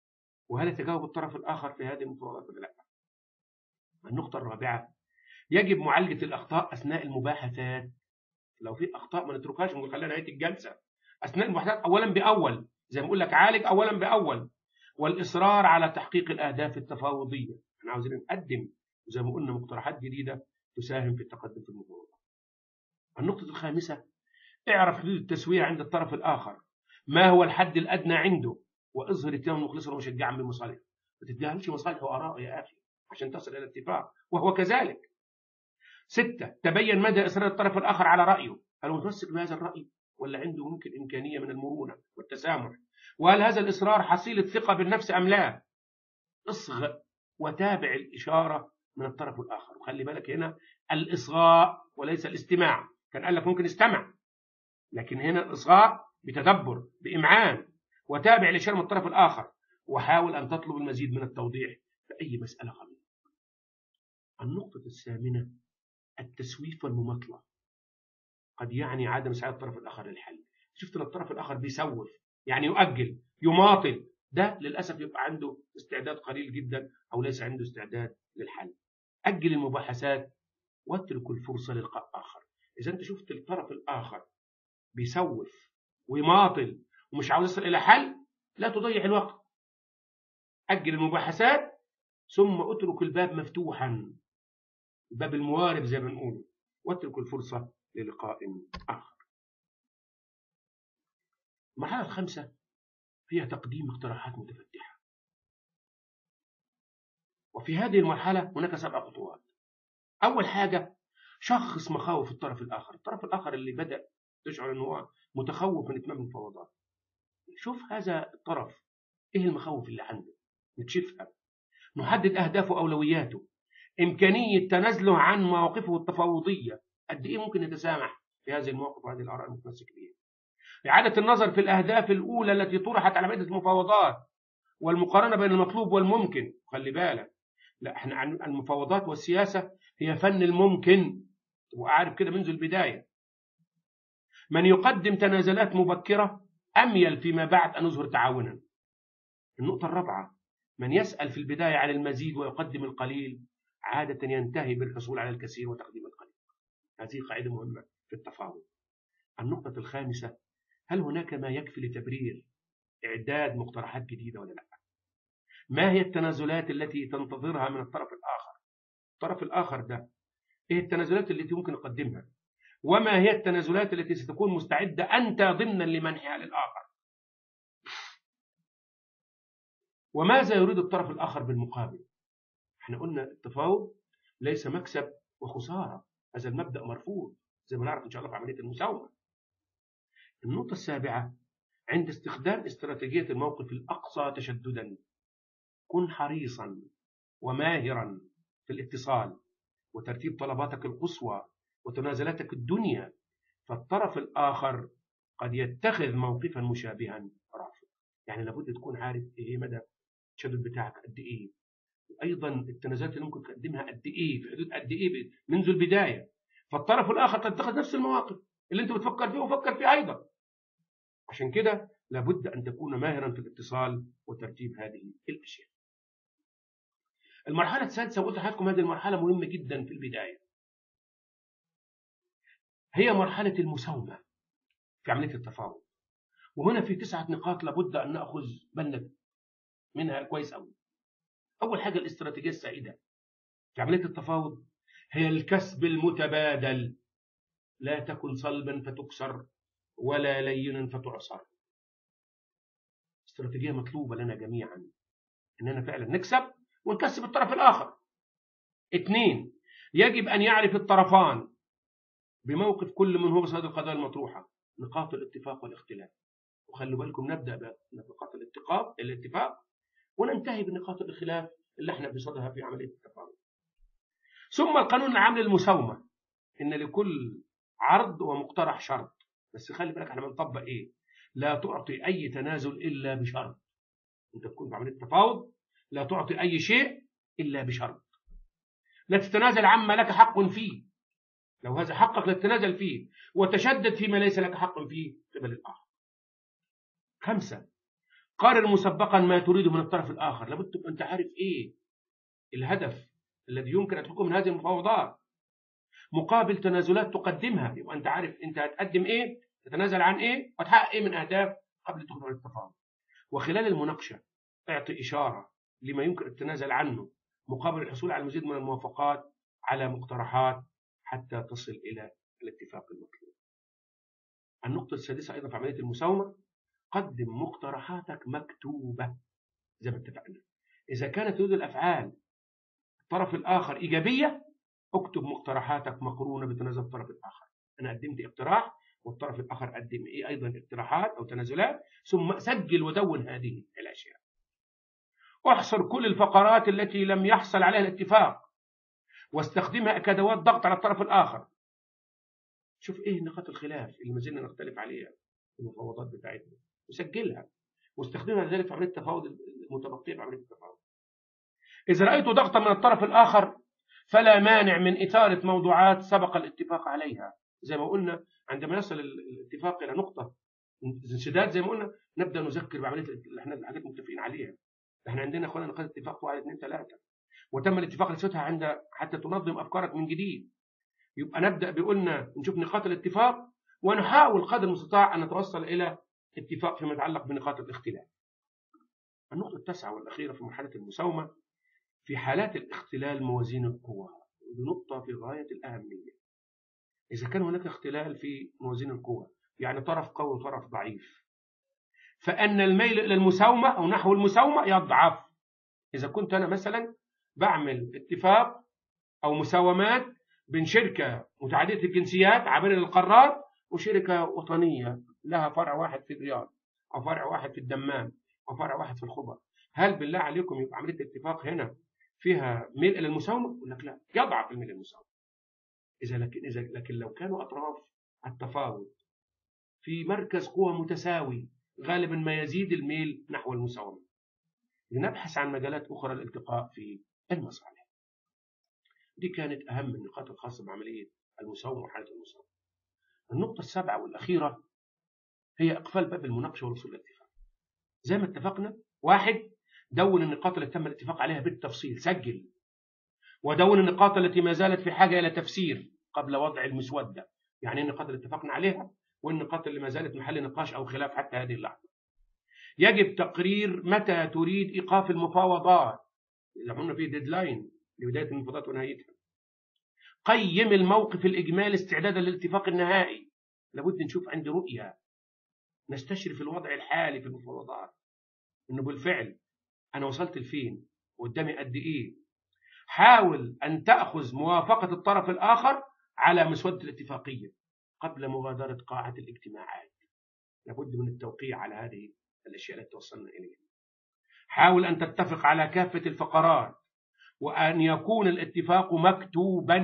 Speaker 3: وهل يتجاوب الطرف الآخر في هذه المفاوضات ولا لا؟ النقطة الرابعة، يجب معالجة الأخطاء أثناء المباحثات. لو في أخطاء ما نتركهاش ونقول خلينا نهاية الجلسة. أثناء المباحثات أولا بأول، زي ما بقول لك عالج أولا بأول، والإصرار على تحقيق الأهداف التفاوضية. احنا عاوزين نقدم وزي ما قلنا مقترحات جديدة تساهم في التقدم في المفاوضات. النقطة الخامسة، اعرف حدود التسوية عند الطرف الآخر، ما هو الحد الأدنى عنده، واظهر اتهاما مخلصا ومشجعا بمصالحه. ما تتجاهلش مصالح وآراء يا أخي عشان تصل إلى اتفاق، وهو كذلك. ستة، تبين مدى إصرار الطرف الآخر على رأيه، هل هو متمسك بهذا الرأي ولا عنده ممكن إمكانية من المرونة والتسامح، وهل هذا الإصرار حصيل الثقة بالنفس أم لا. اصغ وتابع الإشارة من الطرف الآخر، وخلي بالك هنا الإصغاء وليس الاستماع. كان قال لك ممكن استمع، لكن هنا الإصغاء بتدبر بإمعان، وتابع الإشارة من الطرف الآخر، وحاول أن تطلب المزيد من التوضيح في أي مسألة غامضة. النقطة الثامنة، التسويف والمماطلة قد يعني عدم سعادة الطرف الآخر للحل. شفت ان الطرف الآخر بيسوف يعني يؤجل يماطل، ده للأسف يبقى عنده استعداد قليل جدا أو ليس عنده استعداد للحل. أجل المباحثات واترك الفرصة للقاء آخر. إذا أنت شفت الطرف الآخر بيسوف ويماطل ومش عاوز يصل إلى حل، لا تضيع الوقت، أجل المباحثات ثم اترك الباب مفتوحا، الباب الموارب زي ما بنقول، واترك الفرصة للقاء آخر. المرحلة الخامسة فيها تقديم اقتراحات متفتحة، وفي هذه المرحلة هناك سبع خطوات. أول حاجة، شخص مخاوف الطرف الآخر. الطرف الآخر اللي بدأ تشعر أنه متخوف من إتمام المفاوضات، شوف هذا الطرف إيه المخاوف اللي عنده، نكشفها، نحدد أهدافه وأولوياته، إمكانية تنازله عن مواقفه التفاوضية، قد إيه ممكن يتسامح في هذه المواقف وهذه الآراء المتمسك بها. إعادة النظر في الأهداف الأولى التي طرحت على مائدة المفاوضات، والمقارنة بين المطلوب والممكن. خلي بالك، لا احنا عن المفاوضات والسياسة هي فن الممكن، وعارف كده منذ البداية. من يقدم تنازلات مبكرة أميل فيما بعد أن يظهر تعاونا. النقطة الرابعة، من يسأل في البداية عن المزيد ويقدم القليل عادة ينتهي بالحصول على الكثير وتقديم القليل. هذه قاعدة مهمة في التفاوض. النقطة الخامسة، هل هناك ما يكفي لتبرير إعداد مقترحات جديدة ولا لا؟ ما هي التنازلات التي تنتظرها من الطرف الآخر؟ الطرف الآخر ده إيه التنازلات التي ممكن يقدمها؟ وما هي التنازلات التي ستكون مستعدة أنت ضمنا لمنحها للآخر؟ وماذا يريد الطرف الآخر بالمقابل؟ احنا قلنا التفاوض ليس مكسب وخسارة، هذا المبدأ مرفوض زي ما نعرف إن شاء الله في عملية المساومة. النقطة السابعة، عند استخدام استراتيجية الموقف الأقصى تشددا، كن حريصا وماهرا في الاتصال وترتيب طلباتك القصوى وتنازلاتك الدنيا، فالطرف الآخر قد يتخذ موقفا مشابها رافض. يعني لابد تكون عارف ايه مدى التشدد بتاعك قد ايه، وايضا التنازلات اللي ممكن تقدمها قد ايه، في حدود قد ايه منذ البدايه. فالطرف الاخر قد يتخذ نفس المواقف اللي انت بتفكر فيه وفكر فيه ايضا. عشان كده لابد ان تكون ماهرا في الاتصال وترتيب هذه الاشياء. المرحله الثالثه، وقلت لحضراتكم هذه المرحله مهمه جدا في البدايه، هي مرحله المساومه في عمليه التفاوض. وهنا في تسعه نقاط لابد ان ناخذ بالنا منها كويس قوي. اول حاجه، الاستراتيجيه السائده في عمليه التفاوض هي الكسب المتبادل. لا تكن صلبا فتكسر ولا لينا فتعصر. استراتيجيه مطلوبه لنا جميعا اننا فعلا نكسب ونكسب الطرف الاخر. اثنين، يجب ان يعرف الطرفان بموقف كل منهما في هذه القضايا المطروحه، نقاط الاتفاق والاختلاف. وخلوا بالكم نبدا بنقاط الاتفاق الاتفاق وننتهي بنقاط الخلاف اللي احنا بصدها في عمليه التفاوض. ثم القانون العام للمساومه، ان لكل عرض ومقترح شرط. بس خلي بالك احنا بنطبق ايه؟ لا تعطي اي تنازل الا بشرط. انت تكون في عمليه التفاوض لا تعطي اي شيء الا بشرط. لا تتنازل عما لك حق فيه، لو هذا حقك لا تتنازل فيه، وتشدد فيما ليس لك حق فيه قبل الاخر. خمسه، قرر مسبقا ما تريده من الطرف الآخر. لابد تبقى أنت عارف إيه الهدف الذي يمكن أن تحققه من هذه المفاوضات مقابل تنازلات تقدمها. يبقى أنت عارف أنت هتقدم إيه، تتنازل عن إيه، وتحقق إيه من أهداف قبل الدخول على التفاوض. وخلال المناقشة اعطي إشارة لما يمكن التنازل عنه مقابل الحصول على المزيد من الموافقات على مقترحات حتى تصل إلى الاتفاق المطلوب. النقطة السادسة أيضا في عملية المساومة، قدم مقترحاتك مكتوبة زي ما اتفقنا. إذا كانت ردود الأفعال الطرف الآخر إيجابية، اكتب مقترحاتك مقرونة بتنازل الطرف الآخر. أنا قدمت اقتراح والطرف الآخر قدم إيه أيضا اقتراحات أو تنازلات، ثم سجل ودون هذه الأشياء. احصر كل الفقرات التي لم يحصل عليها الاتفاق واستخدمها كأدوات ضغط على الطرف الآخر. شوف إيه نقاط الخلاف اللي ما زلنا نختلف عليها في المفاوضات بتاعتنا وسجلها واستخدمها ذلك في عملية التفاوض المتبقية في عملية التفاوض. إذا رأيت ضغطا من الطرف الآخر فلا مانع من إثارة موضوعات سبق الاتفاق عليها. زي ما قلنا عندما يصل الاتفاق إلى نقطة انسداد زي ما قلنا نبدأ نذكر بعملية اللي احنا الحاجات متفقين عليها. احنا عندنا اخوانا نقاط اتفاق واحد اثنين ثلاثة وتم الاتفاق لسوتها عند حتى تنظم أفكارك من جديد. يبقى نبدأ بقولنا نشوف نقاط الاتفاق ونحاول قدر المستطاع أن نتوصل إلى اتفاق فيما يتعلق بنقاط الاختلاف. النقطة التاسعة والأخيرة في مرحلة المساومة، في حالات الاختلال موازين القوى، ودي نقطة في غاية الأهمية. إذا كان هناك اختلال في موازين القوى يعني طرف قوي وطرف ضعيف، فأن الميل إلى المساومة أو نحو المساومة يضعف. إذا كنت أنا مثلا بعمل اتفاق أو مساومات بين شركة متعددة الجنسيات عابرة للقارات وشركة وطنية لها فرع واحد في الرياض أو فرع واحد في الدمام أو فرع واحد في الخبر، هل بالله عليكم يبقى عملية الاتفاق هنا فيها ميل إلى المساومة؟ يقول لك لا، يضعف الميل إلى المساومة. إذا لكن إذا لكن لو كانوا أطراف التفاوض في مركز قوى متساوي غالبا ما يزيد الميل نحو المساومة. لنبحث عن مجالات أخرى للالتقاء في المصالح. دي كانت أهم النقاط الخاصة بعملية المساومة وحالة المساومة. النقطة السابعة والأخيرة هي إقفال باب المناقشة والوصول للاتفاق. زي ما اتفقنا، واحد، دون النقاط التي تم الاتفاق عليها بالتفصيل، سجل، ودون النقاط التي ما زالت في حاجة إلى تفسير قبل وضع المسودة، يعني النقاط اللي اتفقنا عليها والنقاط اللي ما زالت محل نقاش أو خلاف حتى هذه اللحظة. يجب تقرير متى تريد إيقاف المفاوضات، إذا قلنا في ديدلاين لبداية المفاوضات ونهايتها. قيم الموقف الإجمالي استعدادا للاتفاق النهائي. لابد نشوف عندي رؤية نستشرف الوضع الحالي في المفاوضات، إنه بالفعل أنا وصلت لفين وقدامي قد إيه. حاول أن تأخذ موافقة الطرف الآخر على مسودة الاتفاقية قبل مغادرة قاعة الاجتماعات. لابد من التوقيع على هذه الأشياء التي توصلنا إليها. حاول أن تتفق على كافة الفقرات وأن يكون الاتفاق مكتوبا.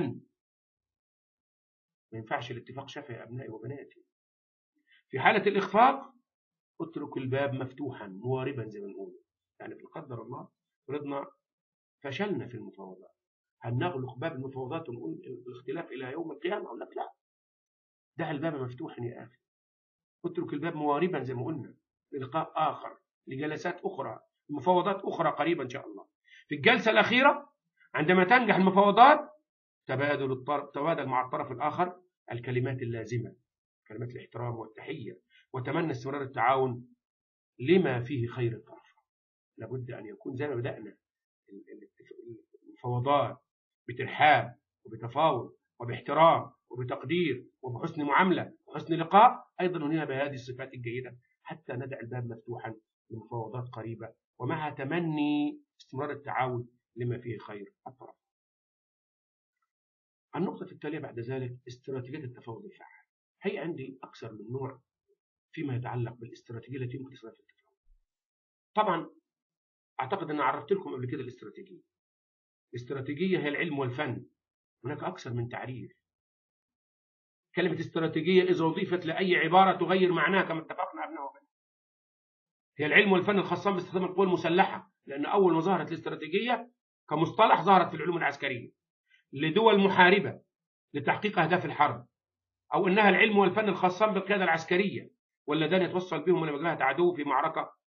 Speaker 3: ما ينفعش الاتفاق شفهي يا أبنائي وبناتي. في حالة الإخفاق اترك الباب مفتوحا مواربا زي ما نقول، يعني في قدر الله فرضنا فشلنا في المفاوضات، هل نغلق باب المفاوضات ونقول الاختلاف إلى يوم القيامة؟ أقول لك لا، دع الباب مفتوحا يا أخي. اترك الباب مواربا زي ما قلنا للقاء آخر، لجلسات أخرى، مفاوضات أخرى قريبا إن شاء الله. في الجلسة الأخيرة عندما تنجح المفاوضات تبادل الطرف تبادل مع الطرف الآخر الكلمات اللازمة، كلمات الاحترام والتحية، وتمنى استمرار التعاون لما فيه خير الطرف. لابد أن يكون زي ما بدأنا المفاوضات بترحاب وبتفاوض وباحترام وبتقدير وبحسن معاملة وحسن لقاء، أيضا ننهي بهذه الصفات الجيدة حتى ندع الباب مفتوحا لمفاوضات قريبة ومع تمني استمرار التعاون لما فيه خير الطرف. النقطة التالية بعد ذلك استراتيجية التفاوض الفعال. هي عندي أكثر من نوع فيما يتعلق بالاستراتيجية التي يمكن استخدامها في التفاوض. طبعا أعتقد أن عرفت لكم قبل كده الاستراتيجية. الاستراتيجية هي العلم والفن، هناك أكثر من تعريف. كلمة استراتيجية إذا أضيفت لأي عبارة تغير معناها كما اتفقنا أبناء وبنات. هي العلم والفن الخاصة باستخدام القوى المسلحة، لأن أول ما ظهرت الاستراتيجية كمصطلح ظهرت في العلوم العسكرية لدول محاربة لتحقيق أهداف الحرب، أو أنها العلم والفن الخاصة بالقيادة العسكرية واللذان يتوصل بهم إلى مواجهة عدو في معركة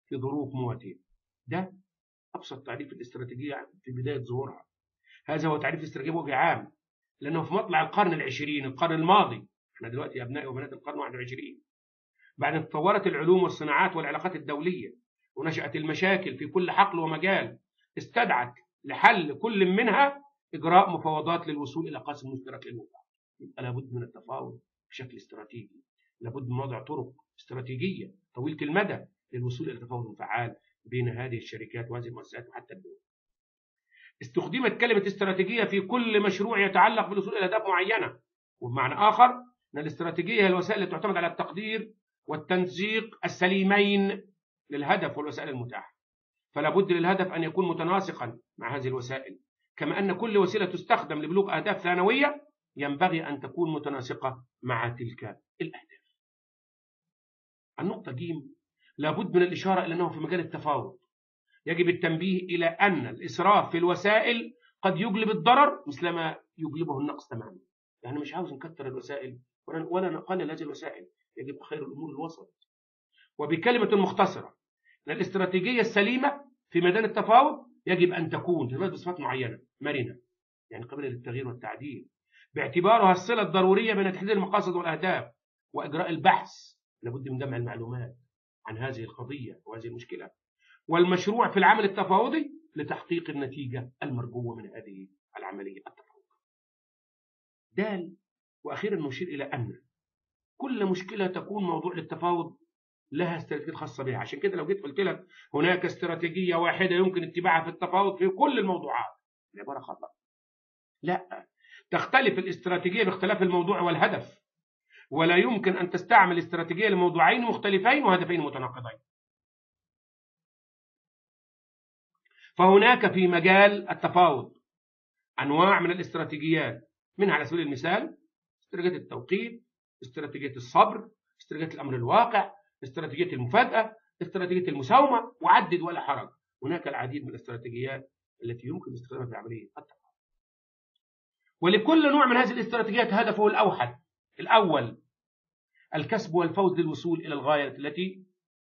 Speaker 3: في ظروف مواتية. ده أبسط تعريف الاستراتيجية في بداية ظهورها. هذا هو تعريف الاستراتيجية بوجه عام، لأنه في مطلع القرن العشرين، القرن الماضي، احنا دلوقتي أبنائي وبنات القرن الواحد والعشرين، بعد أن تطورت العلوم والصناعات والعلاقات الدولية ونشأت المشاكل في كل حقل ومجال، استدعت لحل كل منها إجراء مفاوضات للوصول إلى قاسم مشترك للوقوع. يبقى لابد من التفاوض بشكل استراتيجي، لابد من وضع طرق استراتيجية طويلة المدى للوصول إلى تفاوض فعال بين هذه الشركات وهذه المؤسسات وحتى الدول. استخدمت كلمة استراتيجية في كل مشروع يتعلق بالوصول إلى أهداف معينة، وبمعنى آخر أن الاستراتيجية هي الوسائل التي تعتمد على التقدير والتنسيق السليمين للهدف والوسائل المتاحة. فلا بد للهدف أن يكون متناسقا مع هذه الوسائل، كما أن كل وسيلة تستخدم لبلوغ أهداف ثانوية ينبغي أن تكون متناسقة مع تلك الأهداف. النقطة جيم، لابد من الإشارة إلى أنه في مجال التفاوض يجب التنبيه إلى أن الإسراف في الوسائل قد يجلب الضرر مثلما يجلبه النقص تماما. يعني مش عاوز نكتر الوسائل ولا نقلل هذه الوسائل، يجب خير الأمور الوسط. وبكلمة مختصرة، أن الاستراتيجية السليمة في ميدان التفاوض يجب أن تكون تتميز بصفات معينة، مرنة، يعني قابلة للتغيير والتعديل، باعتبارها الصلة الضرورية بين تحديد المقاصد والأهداف وإجراء البحث، لابد من جمع المعلومات عن هذه القضية وهذه المشكلة، والمشروع في العمل التفاوضي لتحقيق النتيجة المرجوة من هذه العملية التفاوضية. دال، وأخيرا نشير إلى أن كل مشكلة تكون موضوع للتفاوض لها استراتيجية خاصة بها. عشان كده لو جيت قلت لك هناك استراتيجية واحدة يمكن اتباعها في التفاوض في كل الموضوعات، العبارة خطأ. لا، تختلف الاستراتيجية باختلاف الموضوع والهدف، ولا يمكن أن تستعمل استراتيجية لموضوعين مختلفين وهدفين متناقضين. فهناك في مجال التفاوض أنواع من الاستراتيجيات، منها على سبيل المثال استراتيجية التوقيت، استراتيجية الصبر، استراتيجية الأمر الواقع، استراتيجية المفاجأة، استراتيجية المساومة، وعدد ولا حرج. هناك العديد من الاستراتيجيات التي يمكن استخدامها في عملية التفاوض. ولكل نوع من هذه الاستراتيجيات هدفه الأوحد. الأول الكسب والفوز للوصول إلى الغاية التي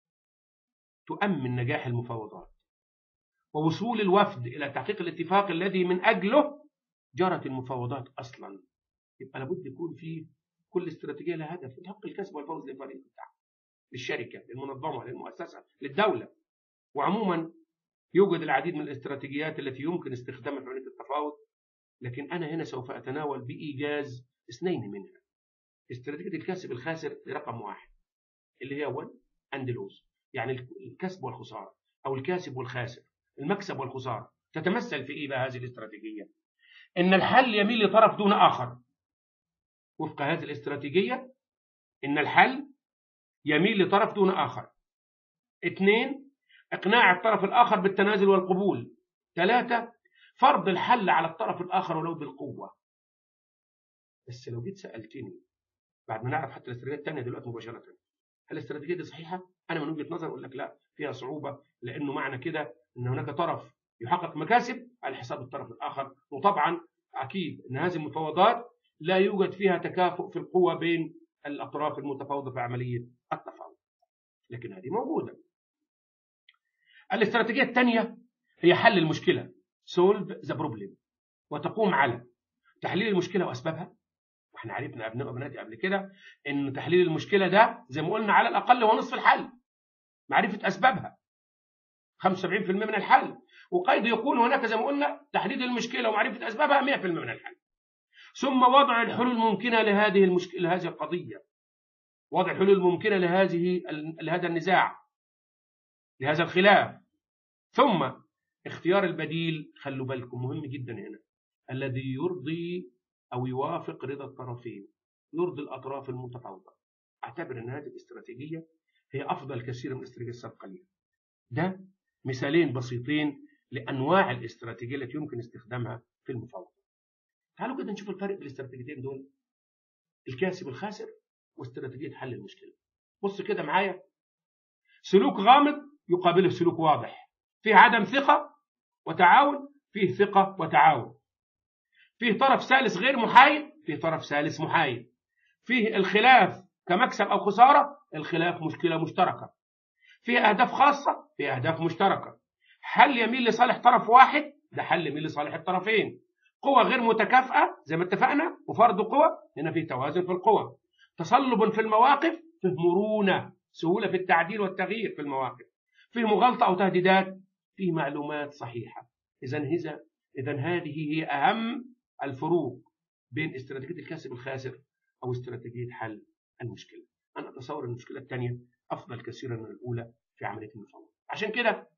Speaker 3: تؤمن نجاح المفاوضات ووصول الوفد إلى تحقيق الاتفاق الذي من أجله جرت المفاوضات أصلا. يبقى لابد يكون في كل استراتيجية لها هدف تحقق الكسب والفوز للفريق بتاعها، للشركة، للمنظمة، للمؤسسة، للدولة. وعموما يوجد العديد من الاستراتيجيات التي يمكن استخدامها في عملية التفاوض، لكن أنا هنا سوف أتناول بإيجاز اثنين منها. استراتيجية الكسب الخاسر رقم واحد اللي هي وين أند لوز، يعني الكسب والخسارة أو الكاسب والخاسر، المكسب والخسارة. تتمثل في إيه بقى هذه الاستراتيجية؟ إن الحل يميل لطرف دون آخر. وفق هذه الاستراتيجية إن الحل يميل لطرف دون آخر. اثنين، إقناع الطرف الآخر بالتنازل والقبول. ثلاثة، فرض الحل على الطرف الآخر ولو بالقوة. بس لو جيت سألتني بعد ما نعرف حتى الاستراتيجية الثانية دلوقتي مباشرة، هل الاستراتيجية دي صحيحة؟ أنا من وجهة نظر أقول لك لا، فيها صعوبة، لأنه معنى كده أن هناك طرف يحقق مكاسب على حساب الطرف الآخر. وطبعا أكيد أن هذه المفاوضات لا يوجد فيها تكافؤ في القوة بين الأطراف المتفاوضة في عملية التفاوض، لكن هذه موجودة. الاستراتيجية الثانية هي حل المشكلة، solve the problem، وتقوم على تحليل المشكلة وأسبابها. واحنا عرفنا أبناء وبناتي قبل كده أن تحليل المشكلة ده زي ما قلنا على الأقل هو نصف الحل، معرفة أسبابها خمسة وسبعين بالمئة من الحل، وقيد يكون هناك زي ما قلنا تحديد المشكلة ومعرفة أسبابها مئة بالمئة من الحل. ثم وضع الحلول الممكنة لهذه المشكلة، لهذه القضية، وضع الحلول الممكنة لهذه لهذا النزاع، لهذا الخلاف. ثم اختيار البديل، خلوا بالكم مهم جدا هنا، الذي يرضي أو يوافق رضا الطرفين، يرضي الأطراف المتفاوضة. أعتبر أن هذه الاستراتيجية هي أفضل كثير من الاستراتيجية السابقة لها. ده مثالين بسيطين لأنواع الاستراتيجية التي يمكن استخدامها في المفاوضة. تعالوا كده نشوف الفرق بين الاستراتيجيتين دول، الكاسب والخاسر واستراتيجية حل المشكلة. بص كده معايا، سلوك غامض يقابله سلوك واضح، فيه عدم ثقة وتعاون، فيه ثقة وتعاون، فيه طرف ثالث غير محايد، فيه طرف ثالث محايد، فيه الخلاف كمكسب أو خسارة، الخلاف مشكلة مشتركة، فيها أهداف خاصة، فيها أهداف مشتركة. حل يميل لصالح طرف واحد، ده حل يميل لصالح الطرفين. قوى غير متكافئة زي ما اتفقنا وفرض قوى، هنا في توازن في القوى. تصلب في المواقف، فيه مرونة، سهولة في التعديل والتغيير في المواقف. فيه مغالطة أو تهديدات، فيه معلومات صحيحة. إذن إذا إذن هذه هي أهم الفروق بين استراتيجية الكاسب الخاسر أو استراتيجية حل المشكلة. أنا أتصور المشكلة الثانية أفضل كثيرا من الأولى في عملية المفاوضة. عشان كده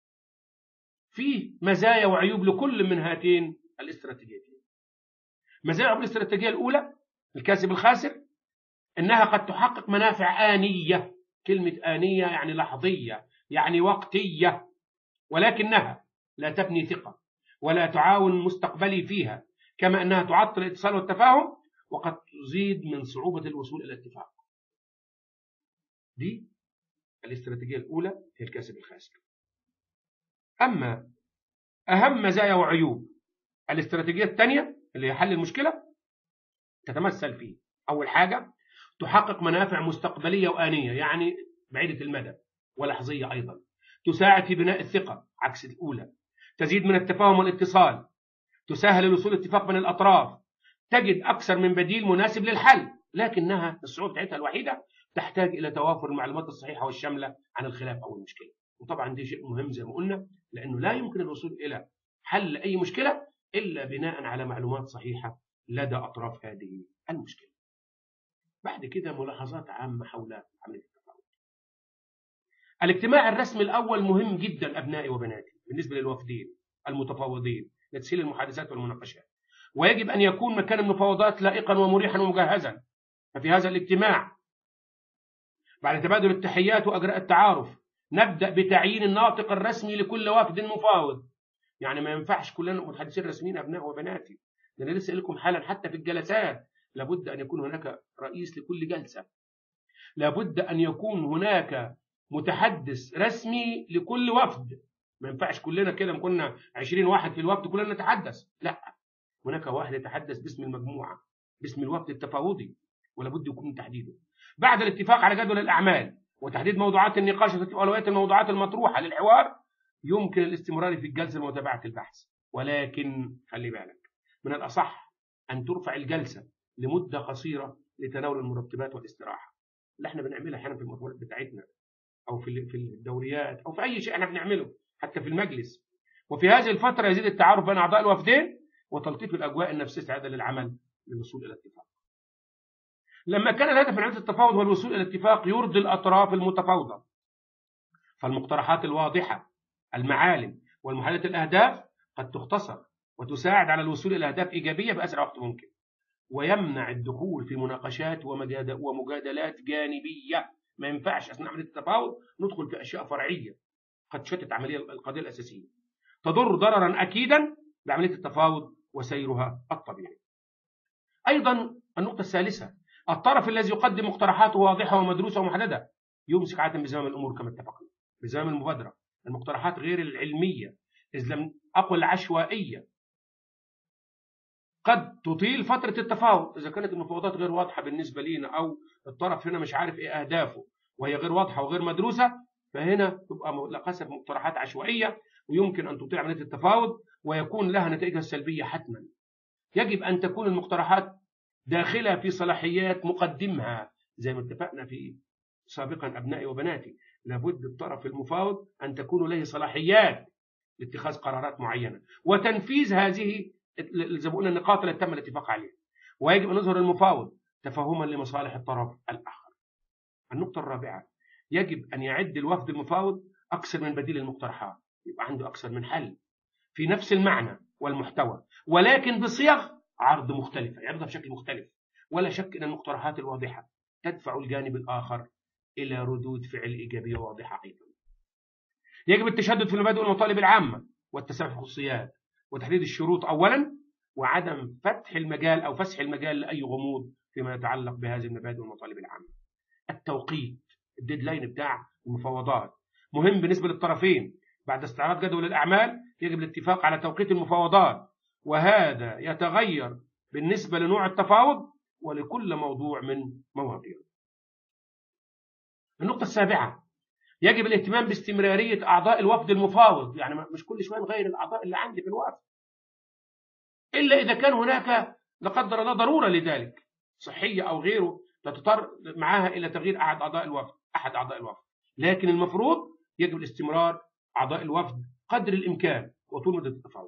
Speaker 3: في مزايا وعيوب لكل من هاتين الاستراتيجيتين. مزايا وعيوب الاستراتيجية الأولى الكاسب الخاسر إنها قد تحقق منافع آنية. كلمة آنية يعني لحظية، يعني وقتية، ولكنها لا تبني ثقة ولا تعاون مستقبلي فيها، كما أنها تعطل الاتصال والتفاهم وقد تزيد من صعوبة الوصول إلى اتفاق. دي الاستراتيجية الأولى هي الكاسب الخاسر. أما أهم مزايا وعيوب الاستراتيجية الثانية اللي هي حل المشكلة تتمثل فيه: أول حاجة تحقق منافع مستقبلية وآنية، يعني بعيدة المدى ولحظية أيضا. تساعد في بناء الثقة عكس الأولى. تزيد من التفاهم والاتصال. تسهل الوصول لاتفاق بين الأطراف. تجد أكثر من بديل مناسب للحل، لكنها الصعوبة بتاعتها الوحيدة تحتاج إلى توافر المعلومات الصحيحة والشاملة عن الخلاف أو المشكلة. وطبعا دي شيء مهم زي ما قلنا، لأنه لا يمكن الوصول إلى حل أي مشكلة إلا بناء على معلومات صحيحة لدى أطراف هذه المشكلة. بعد كده ملاحظات عامة حول عملية التفاوض. الاجتماع الرسمي الأول مهم جدا أبنائي وبناتي بالنسبة للوافدين المتفاوضين لتسهيل المحادثات والمناقشات، ويجب أن يكون مكان المفاوضات لائقا ومريحا ومجهزا. ففي هذا الاجتماع بعد تبادل التحيات وأجراء التعارف نبدأ بتعيين الناطق الرسمي لكل وافد مفاوض. يعني ما ينفعش كلنا متحدثين رسميين أبناء وبناتي، ده أنا لسه لكم حالا حتى في الجلسات لابد أن يكون هناك رئيس لكل جلسة، لابد أن يكون هناك متحدث رسمي لكل وفد. ما ينفعش كلنا كده كنا عشرين واحد في الوفد كلنا نتحدث، لا، هناك واحد يتحدث باسم المجموعة باسم الوفد التفاوضي، ولابد يكون تحديده. بعد الاتفاق على جدول الأعمال وتحديد موضوعات النقاش وأولويات الموضوعات المطروحة للحوار يمكن الاستمرار في الجلسة ومتابعة البحث. ولكن خلي بالك، من الأصح أن ترفع الجلسة لمدة قصيرة لتناول المرتبات والاستراحة اللي احنا بنعملها احيانا في المطورات بتاعتنا أو في في الدوريات أو في أي شيء احنا بنعمله حتى في المجلس. وفي هذه الفترة يزيد التعارف بين أعضاء الوفدين وتلطيف الأجواء النفسية عادة للعمل للوصول إلى اتفاق. لما كان الهدف من عملية التفاوض هو الوصول إلى اتفاق يرضي الأطراف المتفاوضة، فالمقترحات الواضحة، المعالم والمحددة الأهداف قد تختصر وتساعد على الوصول إلى أهداف إيجابية بأسرع وقت ممكن، ويمنع الدخول في مناقشات ومجادلات جانبية. ما ينفعش أثناء عملية التفاوض ندخل في أشياء فرعية قد تشتت عملية القضية الأساسية، تضر ضررا أكيدا بعملية التفاوض وسيرها الطبيعي. أيضا النقطة الثالثة، الطرف الذي يقدم مقترحاته واضحة ومدروسة ومحددة يمسك عادة بزمام الأمور كما اتفقنا، بزمام المبادرة. المقترحات غير العلمية إذ لم أقل عشوائية قد تطيل فترة التفاوض. إذا كانت المفاوضات غير واضحة بالنسبة لنا أو الطرف هنا مش عارف إيه أهدافه وهي غير واضحة وغير مدروسة، فهنا تبقى للأسف مقترحات عشوائية ويمكن أن تطيل عملية التفاوض ويكون لها نتائجها السلبية حتما. يجب أن تكون المقترحات داخلة في صلاحيات مقدمها زي ما اتفقنا في سابقا أبنائي وبناتي. لابد الطرف المفاوض أن تكون له صلاحيات لاتخاذ قرارات معينة وتنفيذ هذه زي ما قلنا النقاط التي تم الاتفاق عليها، ويجب أن يظهر المفاوض تفهما لمصالح الطرف الآخر. النقطة الرابعة، يجب أن يعد الوفد المفاوض أكثر من بديل المقترحات، يبقى عنده أكثر من حل في نفس المعنى والمحتوى ولكن بصيغ عرض مختلفة، يعرضها بشكل مختلف. ولا شك أن المقترحات الواضحة تدفع الجانب الآخر إلى ردود فعل إيجابية واضحة. أيضا يجب التشدد في المبادئ والمطالب العامة والتسامح في الخصوصيات وتحديد الشروط أولا، وعدم فتح المجال أو فسح المجال لأي غموض فيما يتعلق بهذه المبادئ والمطالب العامة. التوقيت، الديدلاين بتاع المفاوضات مهم بالنسبة للطرفين. بعد استعراض جدول الأعمال يجب الاتفاق على توقيت المفاوضات، وهذا يتغير بالنسبة لنوع التفاوض ولكل موضوع من مواضيع. النقطة السابعة، يجب الاهتمام باستمرارية أعضاء الوفد المفاوض، يعني مش كل شوية نغير الأعضاء اللي عندي في الوفد، إلا إذا كان هناك لا قدر الله ضرورة لذلك صحية أو غيره تضطر معها إلى تغيير أحد أعضاء الوفد أحد أعضاء الوفد لكن المفروض يجب الاستمرار أعضاء الوفد قدر الإمكان وطول مدة التفاوض.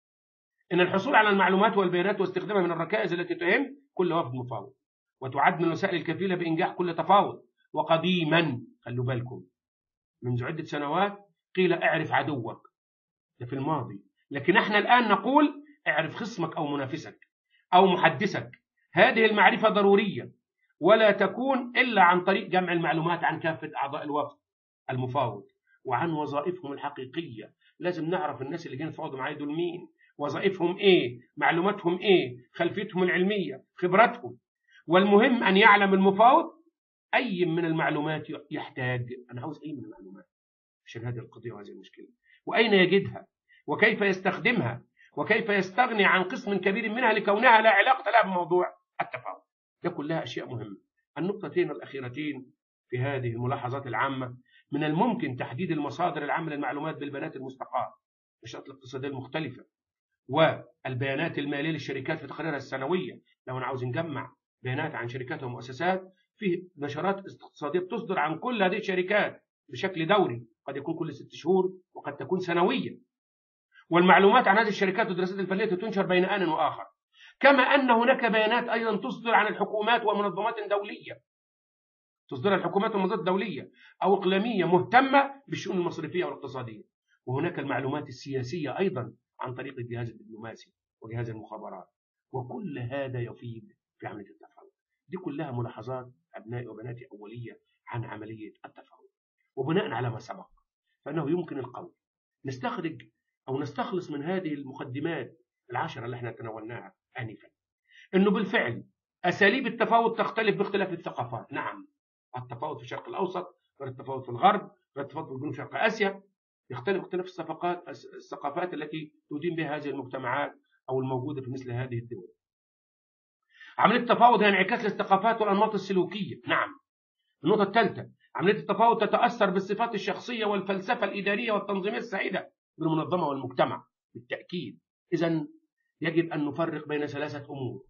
Speaker 3: إن الحصول على المعلومات والبيانات واستخدامها من الركائز التي تهم كل وفد مفاوض، وتعد من الوسائل الكفيلة بإنجاح كل تفاوض. وقديما خلوا بالكم منذ عدة سنوات قيل اعرف عدوك، ده في الماضي، لكن احنا الآن نقول اعرف خصمك أو منافسك أو محدثك. هذه المعرفة ضرورية ولا تكون إلا عن طريق جمع المعلومات عن كافة أعضاء الوفد المفاوض وعن وظائفهم الحقيقية. لازم نعرف الناس اللي جايين يتفاوضوا معايا دول مين، وظائفهم إيه، معلوماتهم إيه، خلفيتهم العلمية، خبراتهم. والمهم أن يعلم المفاوض أي من المعلومات يحتاج. أنا عاوز أي من المعلومات عشان هذه القضية وهذه المشكلة، وأين يجدها، وكيف يستخدمها، وكيف يستغني عن قسم كبير منها لكونها لا علاقة لها بموضوع التفاوض. ده كلها أشياء مهمة. النقطتين الأخيرتين في هذه الملاحظات العامة: من الممكن تحديد المصادر العامة للمعلومات بالبيانات المستقاة بالنشاطات الاقتصادية المختلفة والبيانات المالية للشركات في تقاريرها السنوية. لو أنا عاوز نجمع بيانات عن شركات ومؤسسات، في نشرات اقتصادية بتصدر عن كل هذه الشركات بشكل دوري، قد يكون كل ست شهور وقد تكون سنويا. والمعلومات عن هذه الشركات والدراسات الفنية تنشر بين آن وآخر. كما أن هناك بيانات أيضا تصدر عن الحكومات ومنظمات دولية، تصدرها الحكومات والمنظمات الدولية أو إقليمية مهتمة بالشؤون المصرفية والاقتصادية. وهناك المعلومات السياسية أيضا عن طريق الجهاز الدبلوماسي وجهاز المخابرات. وكل هذا يفيد في عملية التفاوض. دي كلها ملاحظات أبنائي وبناتي أولية عن عملية التفاوض. وبناء على ما سبق فإنه يمكن القول نستخرج أو نستخلص من هذه المقدمات العشرة اللي احنا تناولناها آنفا إنه بالفعل أساليب التفاوض تختلف باختلاف الثقافات. نعم، التفاوض في الشرق الأوسط غير التفاوض في الغرب، غير التفاوض في جنوب شرق آسيا، يختلف اختلاف الثقافات الثقافات التي تدين بها هذه المجتمعات أو الموجودة في مثل هذه الدول. عملية التفاوض هي انعكاس للثقافات والأنماط السلوكية. نعم. النقطة الثالثة: عملية التفاوض تتأثر بالصفات الشخصية والفلسفة الإدارية والتنظيمية السائدة بالمنظمة والمجتمع بالتأكيد. إذن يجب أن نفرق بين ثلاثة أمور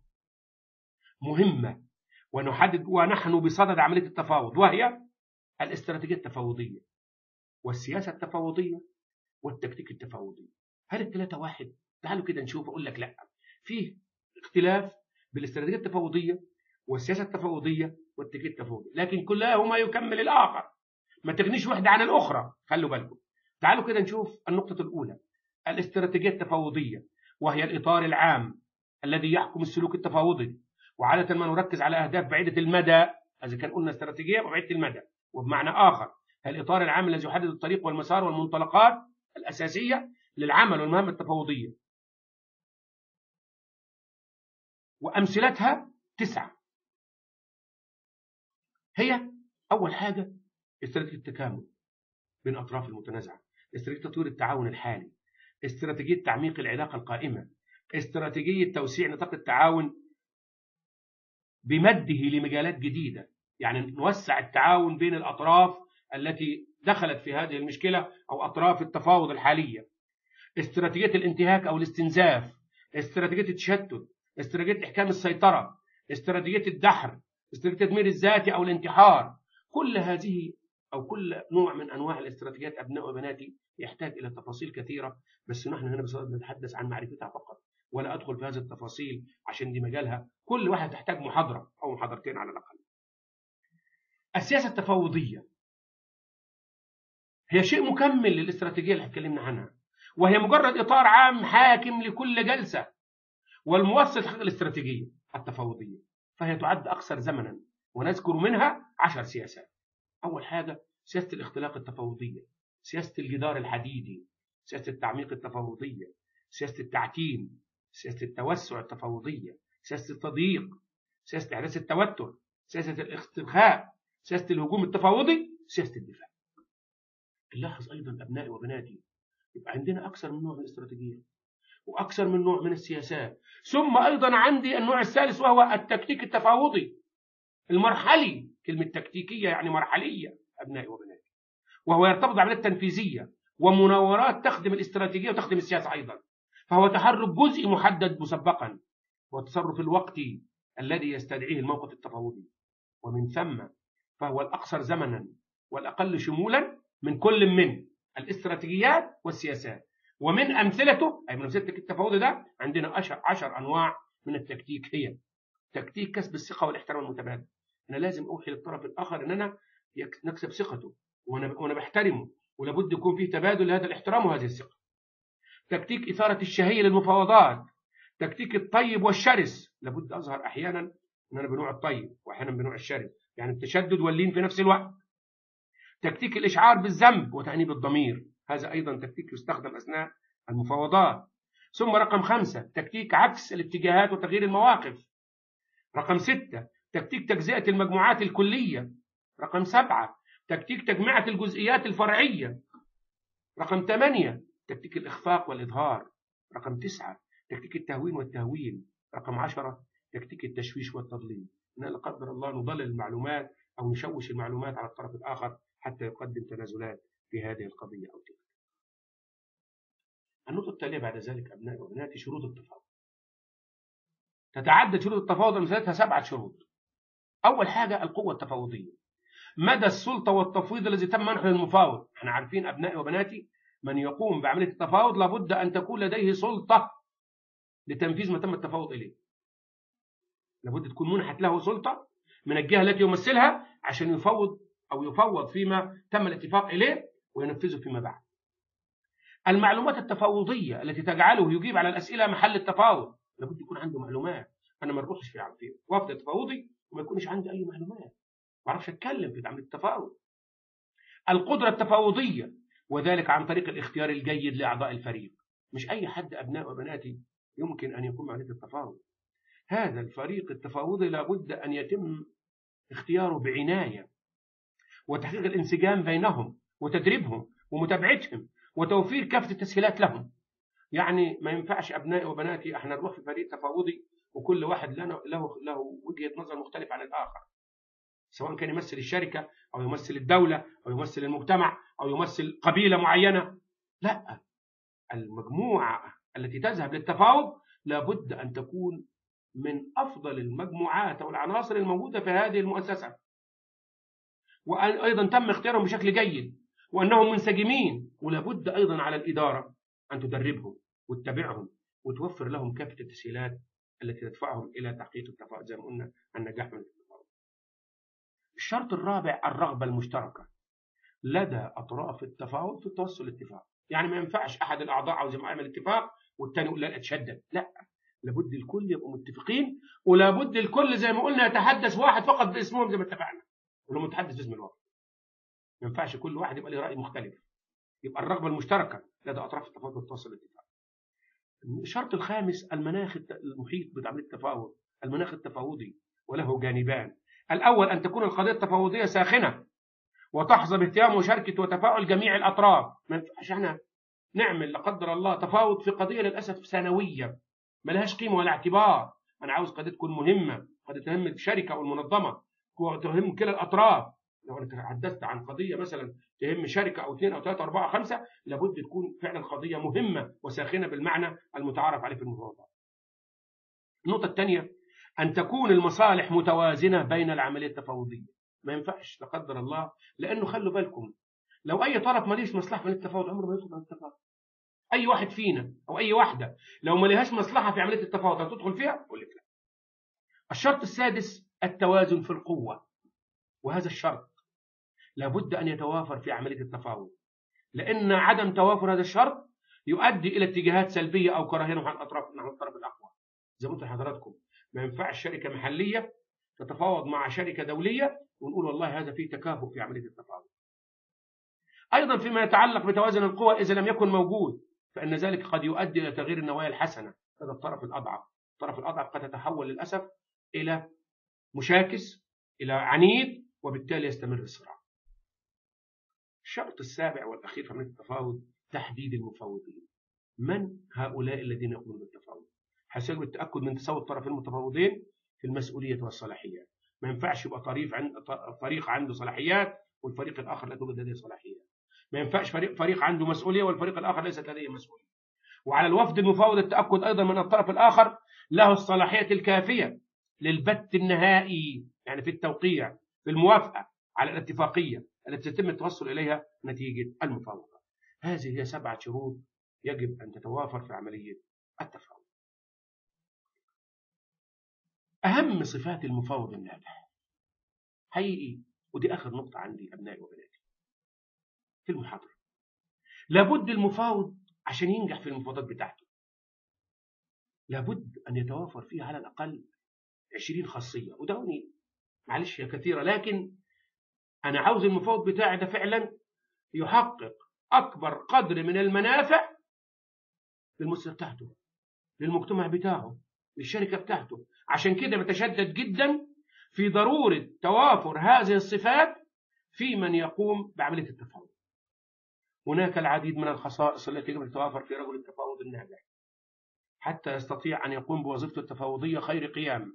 Speaker 3: مهمة ونحدد ونحن بصدد عملية التفاوض، وهي الاستراتيجية التفاوضية والسياسة التفاوضية والتكتيك التفاوضي. هل الثلاثة واحد؟ تعالوا كده نشوف. أقول لك لا، فيه اختلاف بالاستراتيجية التفاوضية والسياسة التفاوضية والتكتيك التفاوضي، لكن كلاهما يكمل الآخر، ما تغنيش واحدة عن الأخرى. خلوا بالكم. تعالوا كده نشوف النقطة الأولى: الاستراتيجية التفاوضية، وهي الإطار العام الذي يحكم السلوك التفاوضي، وعادة ما نركز على أهداف بعيدة المدى إذا كان قلنا استراتيجية وبعيدة المدى. وبمعنى آخر الإطار العام الذي يحدد الطريق والمسار والمنطلقات الأساسية للعمل والمهام التفاوضية. وأمثلتها تسعة. هي أول حاجة استراتيجية التكامل بين أطراف المتنازعة، استراتيجية تطوير التعاون الحالي، استراتيجية تعميق العلاقة القائمة، استراتيجية توسيع نطاق التعاون بمده لمجالات جديدة، يعني نوسع التعاون بين الأطراف التي دخلت في هذه المشكلة أو أطراف التفاوض الحالية. استراتيجية الانتهاك أو الاستنزاف، استراتيجية التشتت، استراتيجية إحكام السيطرة، استراتيجية الدحر، استراتيجية التدمير الذاتي أو الانتحار. كل هذه أو كل نوع من أنواع الاستراتيجيات أبناء وبناتي يحتاج إلى تفاصيل كثيرة، بس نحن هنا بصدد نتحدث عن معرفتها فقط، ولا أدخل في هذه التفاصيل عشان دي مجالها كل واحد تحتاج محاضرة أو محاضرتين على الأقل. السياسة التفاوضية هي شيء مكمل للاستراتيجية اللي اتكلمنا عنها، وهي مجرد إطار عام حاكم لكل جلسة والموصل حق الاستراتيجية التفاوضية، فهي تعد أقصر زمنا، ونذكر منها عشر سياسات. أول حاجة سياسة الاختلاق التفاوضية، سياسة الجدار الحديدي، سياسة التعميق التفاوضية، سياسة التعتيم، سياسة التوسع التفاوضية، سياسة التضييق، سياسة إحداث التوتر، سياسة الاسترخاء، سياسة الهجوم التفاوضي، سياسة الدفاع. نلاحظ أيضا أبنائي وبناتي يبقى عندنا أكثر من نوع من الاستراتيجيات وأكثر من نوع من السياسات، ثم أيضا عندي النوع الثالث وهو التكتيك التفاوضي المرحلي. كلمة تكتيكية يعني مرحلية أبنائي وبناتي. وهو يرتبط بالعملية التنفيذية ومناورات تخدم الاستراتيجية وتخدم السياسة أيضا. فهو تحرك جزئي محدد مسبقا، والتصرف الوقتي الذي يستدعيه الموقف التفاوضي، ومن ثم فهو الأقصر زمنا والأقل شمولا من كل من الاستراتيجيات والسياسات. ومن أمثلته أي من أمثلة التفاوض ده عندنا عشر, عشر أنواع من التكتيك. هي تكتيك كسب الثقة والاحترام المتبادل. أنا لازم أوحي للطرف الآخر أن أنا نكسب ثقته وأنا, وأنا بحترمه، ولابد يكون فيه تبادل لهذا الاحترام وهذه الثقة. تكتيك إثارة الشهية للمفاوضات. تكتيك الطيب والشرس. لابد أظهر أحيانا أن أنا بنوع الطيب وأحيانا بنوع الشرس، يعني التشدد واللين في نفس الوقت. تكتيك الإشعار بالذنب وتأنيب الضمير، هذا أيضا تكتيك يستخدم أثناء المفاوضات. ثم رقم خمسة تكتيك عكس الاتجاهات وتغيير المواقف. رقم ستة تكتيك تجزئة المجموعات الكلية. رقم سبعة تكتيك تجميعة الجزئيات الفرعية. رقم ثمانية تكتيك الإخفاق والإظهار. رقم تسعة تكتيك التهوين والتهويل. رقم عشرة تكتيك التشويش والتضليل، إن لا قدر الله نضلل المعلومات أو نشوش المعلومات على الطرف الآخر حتى يقدم تنازلات في هذه القضية أو تلك. النقطة التالية بعد ذلك أبنائي وبناتي شروط التفاوض. تتعدد شروط التفاوض ومثلتها سبعة شروط. أول حاجة القوة التفاوضية، مدى السلطة والتفويض الذي تم منحه للمفاوض. احنا عارفين أبنائي وبناتي من يقوم بعملية التفاوض لابد أن تكون لديه سلطة لتنفيذ ما تم التفاوض إليه. لابد تكون منحت له سلطة من الجهة التي يمثلها عشان يفوض أو يفوض فيما تم الاتفاق إليه وينفذه فيما بعد. المعلومات التفاوضية التي تجعله يجيب على الأسئلة محل التفاوض، لابد يكون عنده معلومات. أنا ما أروحش في في وفد تفاوضي وما يكونش عندي أي معلومات، ما أعرفش أتكلم في عملية التفاوض. القدرة التفاوضية، وذلك عن طريق الاختيار الجيد لأعضاء الفريق. مش أي حد أبناء وبناتي يمكن أن يكون عملية التفاوض. هذا الفريق التفاوضي لابد أن يتم اختياره بعناية، وتحقيق الانسجام بينهم وتدريبهم ومتابعتهم وتوفير كافة التسهيلات لهم. يعني ما ينفعش أبنائي وبناتي احنا نروح في فريق تفاوضي وكل واحد له له له وجهة نظر مختلفة عن الآخر، سواء كان يمثل الشركة أو يمثل الدولة أو يمثل المجتمع أو يمثل قبيلة معينة. لا، المجموعة التي تذهب للتفاوض لابد أن تكون من أفضل المجموعات أو العناصر الموجودة في هذه المؤسسة، وأيضا تم اختيارهم بشكل جيد وأنهم منسجمين. ولابد أيضا على الإدارة أن تدربهم وتتابعهم وتوفر لهم كافة التسهيلات التي تدفعهم إلى تحقيق التفاوض زي ما قلنا النجاح من التفاوض. الشرط الرابع الرغبة المشتركة لدى أطراف التفاوض في التوصل للاتفاق. يعني ما ينفعش أحد الأعضاء عاوز يعمل اتفاق والتاني يقول لا أتشدد، لا، لابد الكل يبقوا متفقين، ولابد الكل زي ما قلنا يتحدث واحد فقط باسمهم زي ما اتفقنا، ولو متحدث باسم الوقت. ما ينفعش كل واحد يبقى له رأي مختلف. يبقى الرغبة المشتركة لدى أطراف التفاوض والتوصل للاتفاق. الشرط الخامس المناخ المحيط بعملية التفاوض، المناخ التفاوضي وله جانبان. الأول أن تكون القضية التفاوضية ساخنة وتحظى باهتمام وشركة وتفاعل جميع الأطراف. ما ينفعش احنا نعمل لا قدر الله تفاوض في قضية للأسف ثانوية ما لهاش قيمة ولا اعتبار. أنا عاوز قضية تكون مهمة، قضية تهم الشركة أو المنظمة وتهم كلا الأطراف. لو أنا تحدثت عن قضية مثلا تهم شركة أو اثنين أو ثلاثة أو أربعة أو خمسة، لابد تكون فعلا قضية مهمة وساخنة بالمعنى المتعارف عليه في المفاوضات. النقطة الثانية أن تكون المصالح متوازنة بين العملية التفاوضية. ما ينفعش لا قدر الله، لأنه خلوا بالكم لو أي طرف ماليش مصلحة من التفاوض عمره ما يدخل على التفاوض. أي واحد فينا أو أي واحدة لو ما لهاش مصلحة في عملية التفاوض هتدخل فيها؟ أقول لك لا. الشرط السادس التوازن في القوة، وهذا الشرط لابد أن يتوافر في عملية التفاوض، لأن عدم توافر هذا الشرط يؤدي إلى اتجاهات سلبية أو كراهية نحو الأطراف نحو الطرف الأقوى. زي ما قلت لحضراتكم ما ينفعش شركة محلية تتفاوض مع شركة دولية ونقول والله هذا فيه تكافؤ في عملية التفاوض. أيضا فيما يتعلق بتوازن القوى إذا لم يكن موجود فإن ذلك قد يؤدي إلى تغيير النوايا الحسنة لدى الطرف الأضعف. الطرف الأضعف قد تتحول للأسف إلى مشاكس، إلى عنيد، وبالتالي يستمر الصراع. الشرط السابع والأخير في عملية التفاوض تحديد المفاوضين. من هؤلاء الذين يقومون بالتفاوض؟ حسب التأكد من تساوي الطرفين المتفاوضين في المسؤولية والصلاحيات. ما ينفعش يبقى طريق عنده صلاحيات والفريق الآخر لا توجد لديه صلاحيات. ما ينفعش فريق فريق عنده مسؤولية والفريق الآخر ليست لديه مسؤولية. وعلى الوفد المفاوض التأكد أيضا من الطرف الآخر له الصلاحية الكافية للبت النهائي، يعني في التوقيع في الموافقة على الاتفاقية التي يتم التوصل إليها نتيجة المفاوضة. هذه هي سبعة شروط يجب أن تتوافر في عملية التفاوض. أهم صفات المفاوض الناجح حقيقي، ودي آخر نقطة عندي أبنائي وبناتي في المحاضرة، لابد المفاوض عشان ينجح في المفاوضات بتاعته لابد أن يتوافر فيها على الأقل عشرين خاصية، ودوني معلش هي كثيرة، لكن أنا عاوز المفاوض بتاعي ده فعلا يحقق أكبر قدر من المنافع للمؤسسة بتاعته، للمجتمع بتاعه، للشركة بتاعته. عشان كده بتشدد جدا في ضرورة توافر هذه الصفات في من يقوم بعملية التفاوض. هناك العديد من الخصائص التي يجب أن تتوافر في رجل التفاوض الناجح حتى يستطيع أن يقوم بوظيفته التفاوضية خير قيام،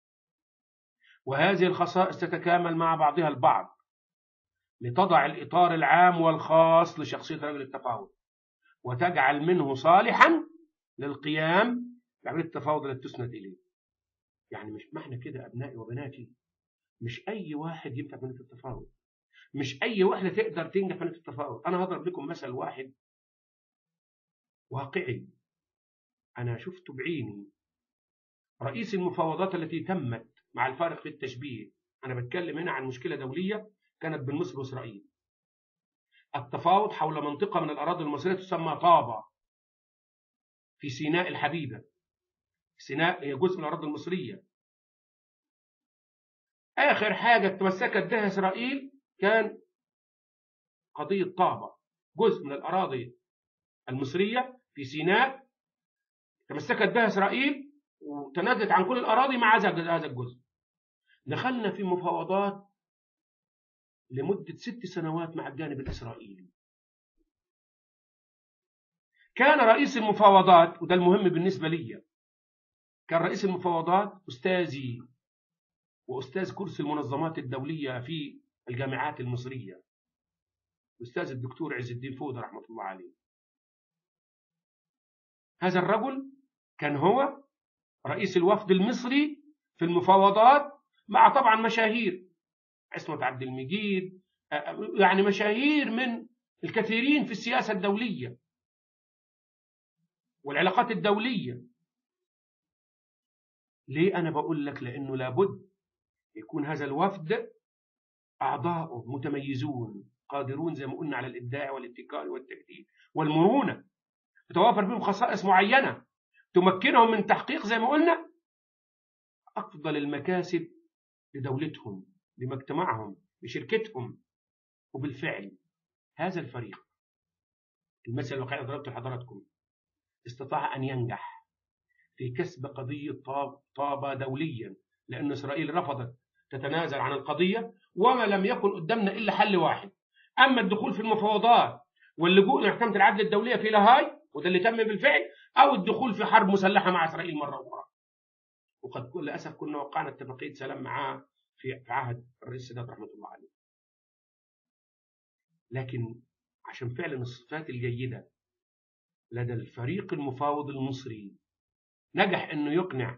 Speaker 3: وهذه الخصائص تتكامل مع بعضها البعض لتضع الإطار العام والخاص لشخصية رجل التفاوض وتجعل منه صالحا للقيام بعملية التفاوض التي تسند إليه. يعني مش معنى كده أبنائي وبناتي مش أي واحد ينفع في عملية التفاوض، مش أي واحدة تقدر تنجح في عملية التفاوض. أنا هضرب لكم مثل واحد واقعي أنا شفته بعيني. رئيس المفاوضات التي تمت مع الفارق في التشبيه، أنا بتكلم هنا عن مشكلة دولية كانت بين مصر وإسرائيل، التفاوض حول منطقة من الأراضي المصرية تسمى طابة في سيناء الحبيبة. سيناء هي جزء من الأراضي المصرية. آخر حاجة تمسكت بها إسرائيل كان قضية طابة، جزء من الأراضي المصرية في سيناء تمسكت بها إسرائيل وتنازلت عن كل الأراضي مع هذا الجزء. دخلنا في مفاوضات لمدة ست سنوات مع الجانب الإسرائيلي. كان رئيس المفاوضات، وده المهم بالنسبة لي، كان رئيس المفاوضات أستاذي وأستاذ كرسي المنظمات الدولية في الجامعات المصرية، أستاذ الدكتور عز الدين فودة رحمة الله عليه. هذا الرجل كان هو رئيس الوفد المصري في المفاوضات مع طبعا مشاهير، عصمت عبد المجيد، يعني مشاهير من الكثيرين في السياسة الدولية والعلاقات الدولية. ليه أنا بقول لك؟ لأنه لابد يكون هذا الوفد أعضاؤه متميزون قادرون زي ما قلنا على الإبداع والابتكار والتجديد والمرونة، تتوافر بهم خصائص معينة تمكنهم من تحقيق زي ما قلنا أفضل المكاسب لدولتهم، لمجتمعهم، لشركتهم. وبالفعل هذا الفريق، المثل الواقعي ضربته لحضراتكم، استطاع أن ينجح في كسب قضية طابة دوليا، لأن إسرائيل رفضت تتنازل عن القضية وما لم يكن قدامنا إلا حل واحد، أما الدخول في المفاوضات واللجوء لمحكمة العدل الدولية في لاهاي، وده اللي تم بالفعل، أو الدخول في حرب مسلحة مع إسرائيل مرة أخرى. وقد للأسف كنا وقعنا اتفاقية سلام معاه في عهد الرئيس السادات رحمة الله عليه. لكن عشان فعلا الصفات الجيدة لدى الفريق المفاوض المصري نجح أنه يقنع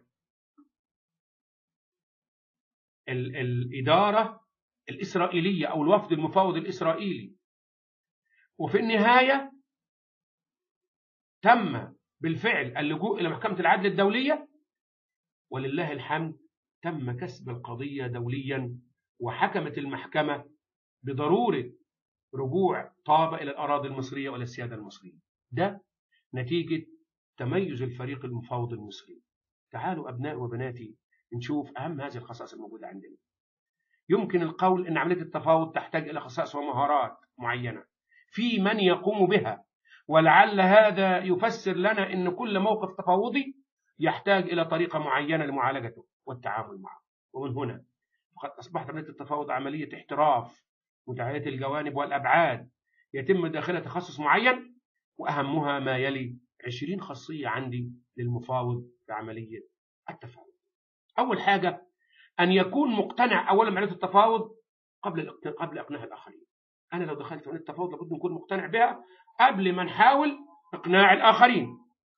Speaker 3: ال الإدارة الإسرائيلية أو الوفد المفاوض الإسرائيلي، وفي النهاية تم بالفعل اللجوء إلى محكمة العدل الدولية، ولله الحمد تم كسب القضية دوليا، وحكمت المحكمة بضرورة رجوع طابة إلى الأراضي المصرية وإلى السيادة المصرية. ده نتيجة تميز الفريق المفاوض المصري. تعالوا أبناء وبناتي نشوف أهم هذه الخصائص الموجودة عندنا. يمكن القول أن عملية التفاوض تحتاج إلى خصائص ومهارات معينة في من يقوم بها، ولعل هذا يفسر لنا أن كل موقف تفاوضي يحتاج إلى طريقة معينة لمعالجته والتعامل معه. ومن هنا فقد أصبحت عملية التفاوض عملية احتراف متعددة الجوانب والأبعاد يتم داخلها تخصص معين، وأهمها ما يلي عشرين خاصية عندي للمفاوض في عملية التفاوض. أول حاجة أن يكون مقتنع أولا بعملية التفاوض قبل قبل إقناع الآخرين. أنا لو دخلت عملية التفاوض لابد نكون مقتنع بها قبل ما نحاول إقناع الآخرين.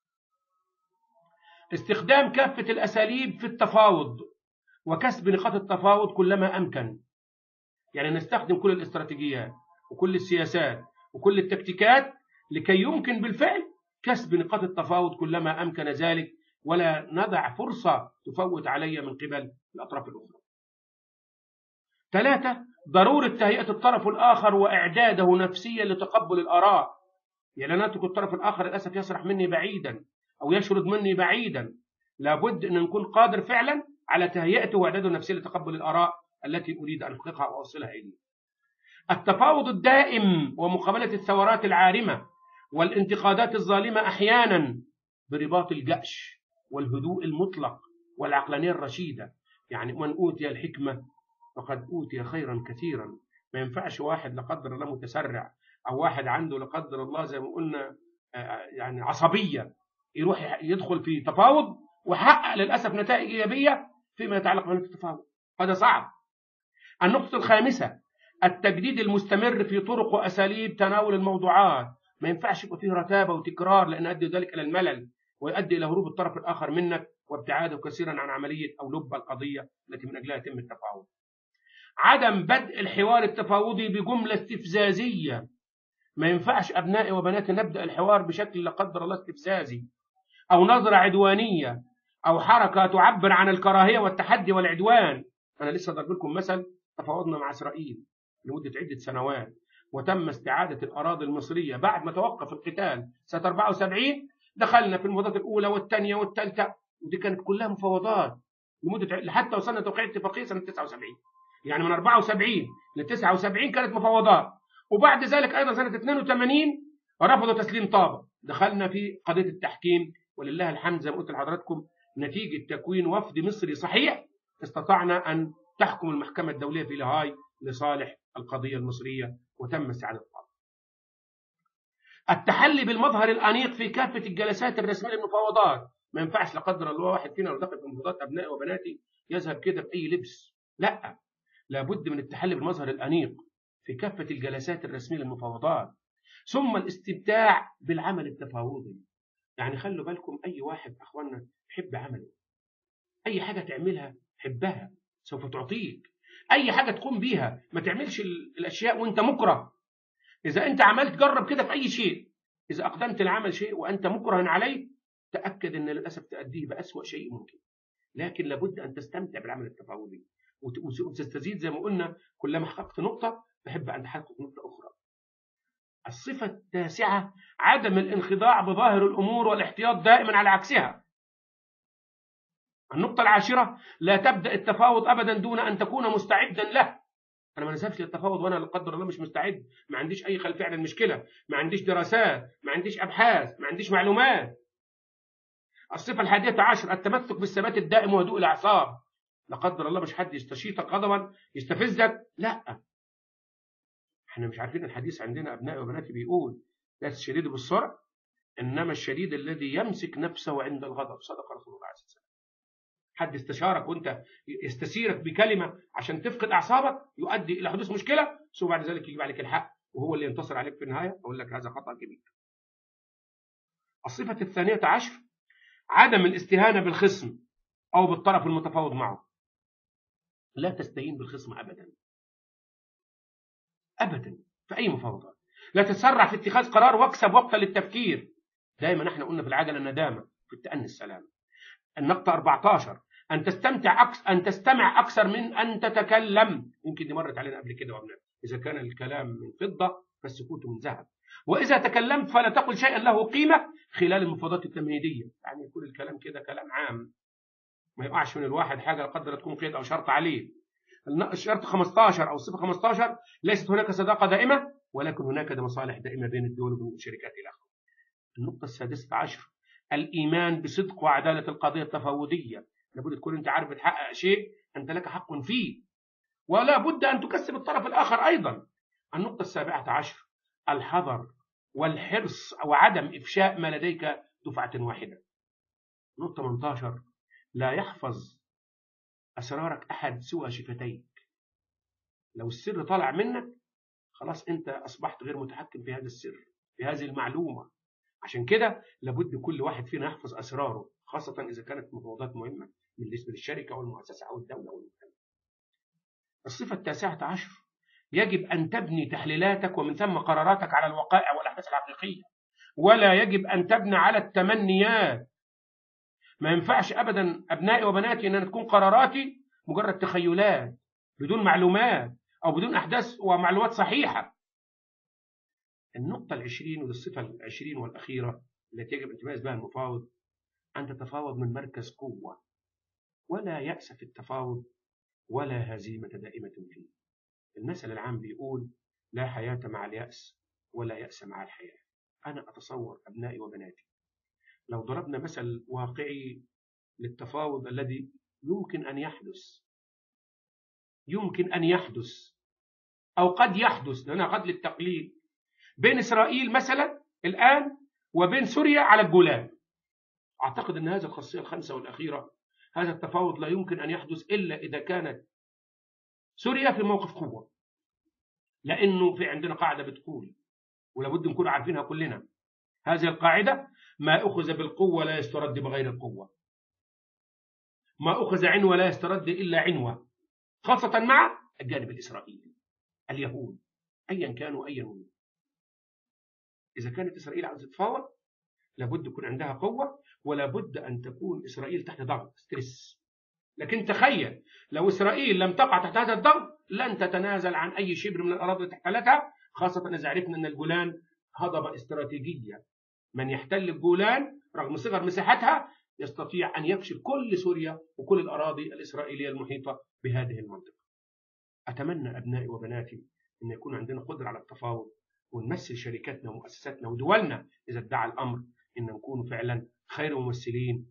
Speaker 3: استخدام كافة الأساليب في التفاوض وكسب نقاط التفاوض كلما أمكن. يعني نستخدم كل الاستراتيجيات وكل السياسات وكل التكتيكات لكي يمكن بالفعل كسب نقاط التفاوض كلما أمكن ذلك، ولا نضع فرصة تفوت علي من قبل الأطراف الأخرى. ثلاثة، ضرورة تهيئة الطرف الآخر وإعداده نفسيا لتقبل الآراء. يعني أنا أترك الطرف الآخر للأسف يسرح مني بعيدا أو يشرد مني بعيدا، لابد أن نكون قادر فعلا على تهيئته وإعداده نفسيا لتقبل الآراء التي أريد أن أحققها وأوصلها إليه. التفاوض الدائم ومقابلة الثورات العارمة والانتقادات الظالمة أحيانا برباط الجأش والهدوء المطلق والعقلانية الرشيدة. يعني من أوتي الحكمة فقد أوتي خيرا كثيرا. ما ينفعش واحد لا قدر الله متسرع أو واحد عنده لا قدر الله زي ما قلنا يعني عصبية يروح يدخل في تفاوض وحقق للأسف نتائج إيجابية فيما يتعلق بعملية التفاوض. هذا صعب. النقطة الخامسة، التجديد المستمر في طرق وأساليب تناول الموضوعات. ما ينفعش يبقى فيه رتابة وتكرار، لأن يؤدي ذلك إلى الملل ويؤدي إلى هروب الطرف الآخر منك وابتعاده كثيرا عن عملية أو لب القضية التي من أجلها يتم التفاوض. عدم بدء الحوار التفاوضي بجملة استفزازية. ما ينفعش أبنائي وبناتي نبدأ الحوار بشكل لا قدر الله استفزازي أو نظرة عدوانية أو حركة تعبر عن الكراهية والتحدي والعدوان. أنا لسه ضرب لكم مثل، تفاوضنا مع إسرائيل لمدة عدة سنوات وتم استعادة الأراضي المصرية بعد ما توقف القتال سنة أربعة وسبعين. دخلنا في المفاوضات الأولى والثانية والثالثة، ودي كانت كلها مفاوضات لمدة حتى وصلنا توقيع اتفاقية سنة تسعة وسبعين. يعني من أربعة وسبعين ل تسعة وسبعين كانت مفاوضات، وبعد ذلك أيضا سنة اثنين وثمانين رفضوا تسليم طابة. دخلنا في قضية التحكيم، ولله الحمد زي ما قلت لحضراتكم نتيجة تكوين وفد مصري صحيح استطعنا أن تحكم المحكمة الدولية في لاهاي لصالح القضية المصرية وتم استعادة الطابة. التحلي بالمظهر الأنيق في كافة الجلسات الرسمية للمفاوضات. ما ينفعش لا قدر الله واحد فينا لو دخل في مفاوضات أبنائي وبناتي يذهب كده بأي لبس، لا، لابد من التحلي بالمظهر الأنيق في كافة الجلسات الرسمية للمفاوضات. ثم الاستمتاع بالعمل التفاوضي. يعني خلوا بالكم، أي واحد أخواننا يحب عمله، أي حاجة تعملها حبها سوف تعطيك. أي حاجة تقوم بيها، ما تعملش الأشياء وأنت مكره. إذا أنت عملت جرب كده في أي شيء، إذا أقدمت العمل شيء وأنت مكره عليه تأكد أن للأسف تأديه بأسوأ شيء ممكن. لكن لابد أن تستمتع بالعمل التفاوضي وتستزيد زي ما قلنا، كلما حققت نقطة تحب أن تحقق نقطة أخرى. الصفة التاسعة، عدم الانخضاع بظاهر الأمور والاحتياط دائما على عكسها. النقطة العاشرة، لا تبدأ التفاوض أبدا دون أن تكون مستعدا له. أنا ما نذهبش للتفاوض وأنا لا قدر الله مش مستعد، ما عنديش أي خلفية عن المشكلة، ما عنديش دراسات، ما عنديش أبحاث، ما عنديش معلومات. الصفة الحادية عشر، التمسك بالثبات الدائم وهدوء الأعصاب. لا قدر الله مش حد يستشيطك غضبا يستفزك، لا. احنا مش عارفين الحديث عندنا أبنائي وبناتي بيقول لا الشديد بالسرعة إنما الشديد الذي يمسك نفسه عند الغضب. صدق رسول الله عليه الصلاة والسلام. حد استشارك وانت يستسيرك بكلمة عشان تفقد أعصابك يؤدي إلى حدوث مشكلة، ثم بعد ذلك يجيب عليك الحق وهو اللي ينتصر عليك في النهاية، أقول لك هذا خطأ كبير. الصفة الثانية عشر، عدم الاستهانة بالخصم أو بالطرف المتفاوض معه. لا تستهين بالخصم أبدا أبدا في أي مفاوضات. لا تتسرع في اتخاذ قرار واكسب وقتا للتفكير. دائما احنا قلنا في العجلة الندامة، في التأني السلام. النقطة أربعة عشر، أن تستمتع أكثر أن تستمع أكثر من أن تتكلم. يمكن دي مرت علينا قبل كده وابناء. إذا كان الكلام من فضة فالسكوت من ذهب، وإذا تكلمت فلا تقل شيئا له قيمة خلال المفاوضات التمهيدية. يعني يكون الكلام كده كلام عام، ما يقعش من الواحد حاجة قدر تكون قيد أو شرط عليه. الشرط خمسة عشر أو الصفة خمسة عشر، ليست هناك صداقة دائمة ولكن هناك مصالح دائمة بين الدول وبين الشركات إلى آخره. النقطة السادسة عشر، الإيمان بصدق وعدالة القضية التفاوضية. لابد تكون أنت عارف بتحقق شيء أنت لك حق فيه، ولا بد أن تكسب الطرف الآخر أيضا. النقطة السابعة عشر، الحذر والحرص وعدم إفشاء ما لديك دفعة واحدة. نقطة ثمانية عشر، لا يحفظ أسرارك أحد سوى شفتيك. لو السر طلع منك خلاص أنت أصبحت غير متحكم في هذا السر، في هذه المعلومة. عشان كده لابد كل واحد فينا يحفظ أسراره، خاصة إذا كانت مفاوضات مهمة بالنسبة للشركة أو المؤسسة أو الدولة أو المكان. الصفة التاسعة عشر، يجب أن تبني تحليلاتك ومن ثم قراراتك على الوقائع والأحداث الحقيقية، ولا يجب أن تبني على التمنيات. ما ينفعش أبدا أبنائي وبناتي أن تكون قراراتي مجرد تخيلات بدون معلومات أو بدون أحداث ومعلومات صحيحة. النقطة العشرين والصفة العشرين والأخيرة التي يجب أن تميز بها المفاوض، أن تتفاوض من مركز قوة، ولا يأس في التفاوض ولا هزيمة دائمة فيه. المثل العام بيقول لا حياة مع اليأس ولا يأس مع الحياة. أنا أتصور أبنائي وبناتي لو ضربنا مثل واقعي للتفاوض الذي يمكن أن يحدث يمكن أن يحدث أو قد يحدث، لأنها قد للتقليل، بين إسرائيل مثلا الآن وبين سوريا على الجولان. أعتقد أن هذه الخاصية الخامسة والأخيرة، هذا التفاوض لا يمكن أن يحدث إلا إذا كانت سوريا في موقف قوة، لأنه في عندنا قاعدة بتقول ولابد نكون عارفينها كلنا، هذه القاعدة: ما أخذ بالقوة لا يسترد بغير القوة، ما أخذ عنوة لا يسترد إلا عنوة، خاصة مع الجانب الإسرائيلي، اليهود أيا كانوا أيا هم. إذا كانت إسرائيل عاوزة تتفاوض لابد يكون عندها قوة، ولا بد أن تكون إسرائيل تحت ضغط ستريس. لكن تخيل لو إسرائيل لم تقع تحت هذا الضغط لن تتنازل عن أي شبر من الأراضي التي احتلتها، خاصة إذا عرفنا أن الجولان هضبة استراتيجية. من يحتل الجولان رغم صغر مساحتها يستطيع أن يفشل كل سوريا وكل الأراضي الإسرائيلية المحيطة بهذه المنطقة. أتمنى أبنائي وبناتي أن يكون عندنا قدرة على التفاوض، ونمثل شركاتنا ومؤسساتنا ودولنا إذا ادعى الأمر أن نكون فعلا خير ممثلين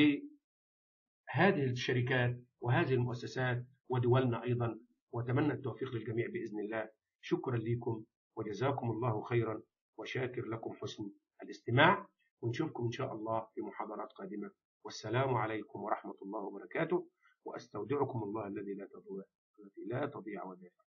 Speaker 3: لهذه الشركات وهذه المؤسسات ودولنا أيضا. وأتمنى التوفيق للجميع بإذن الله. شكرا لكم وجزاكم الله خيرا، وشاكر لكم حسن الاستماع، ونشوفكم إن شاء الله في محاضرات قادمة. والسلام عليكم ورحمة الله وبركاته، وأستودعكم الله الذي لا تضيع لا تضيع ودائعه.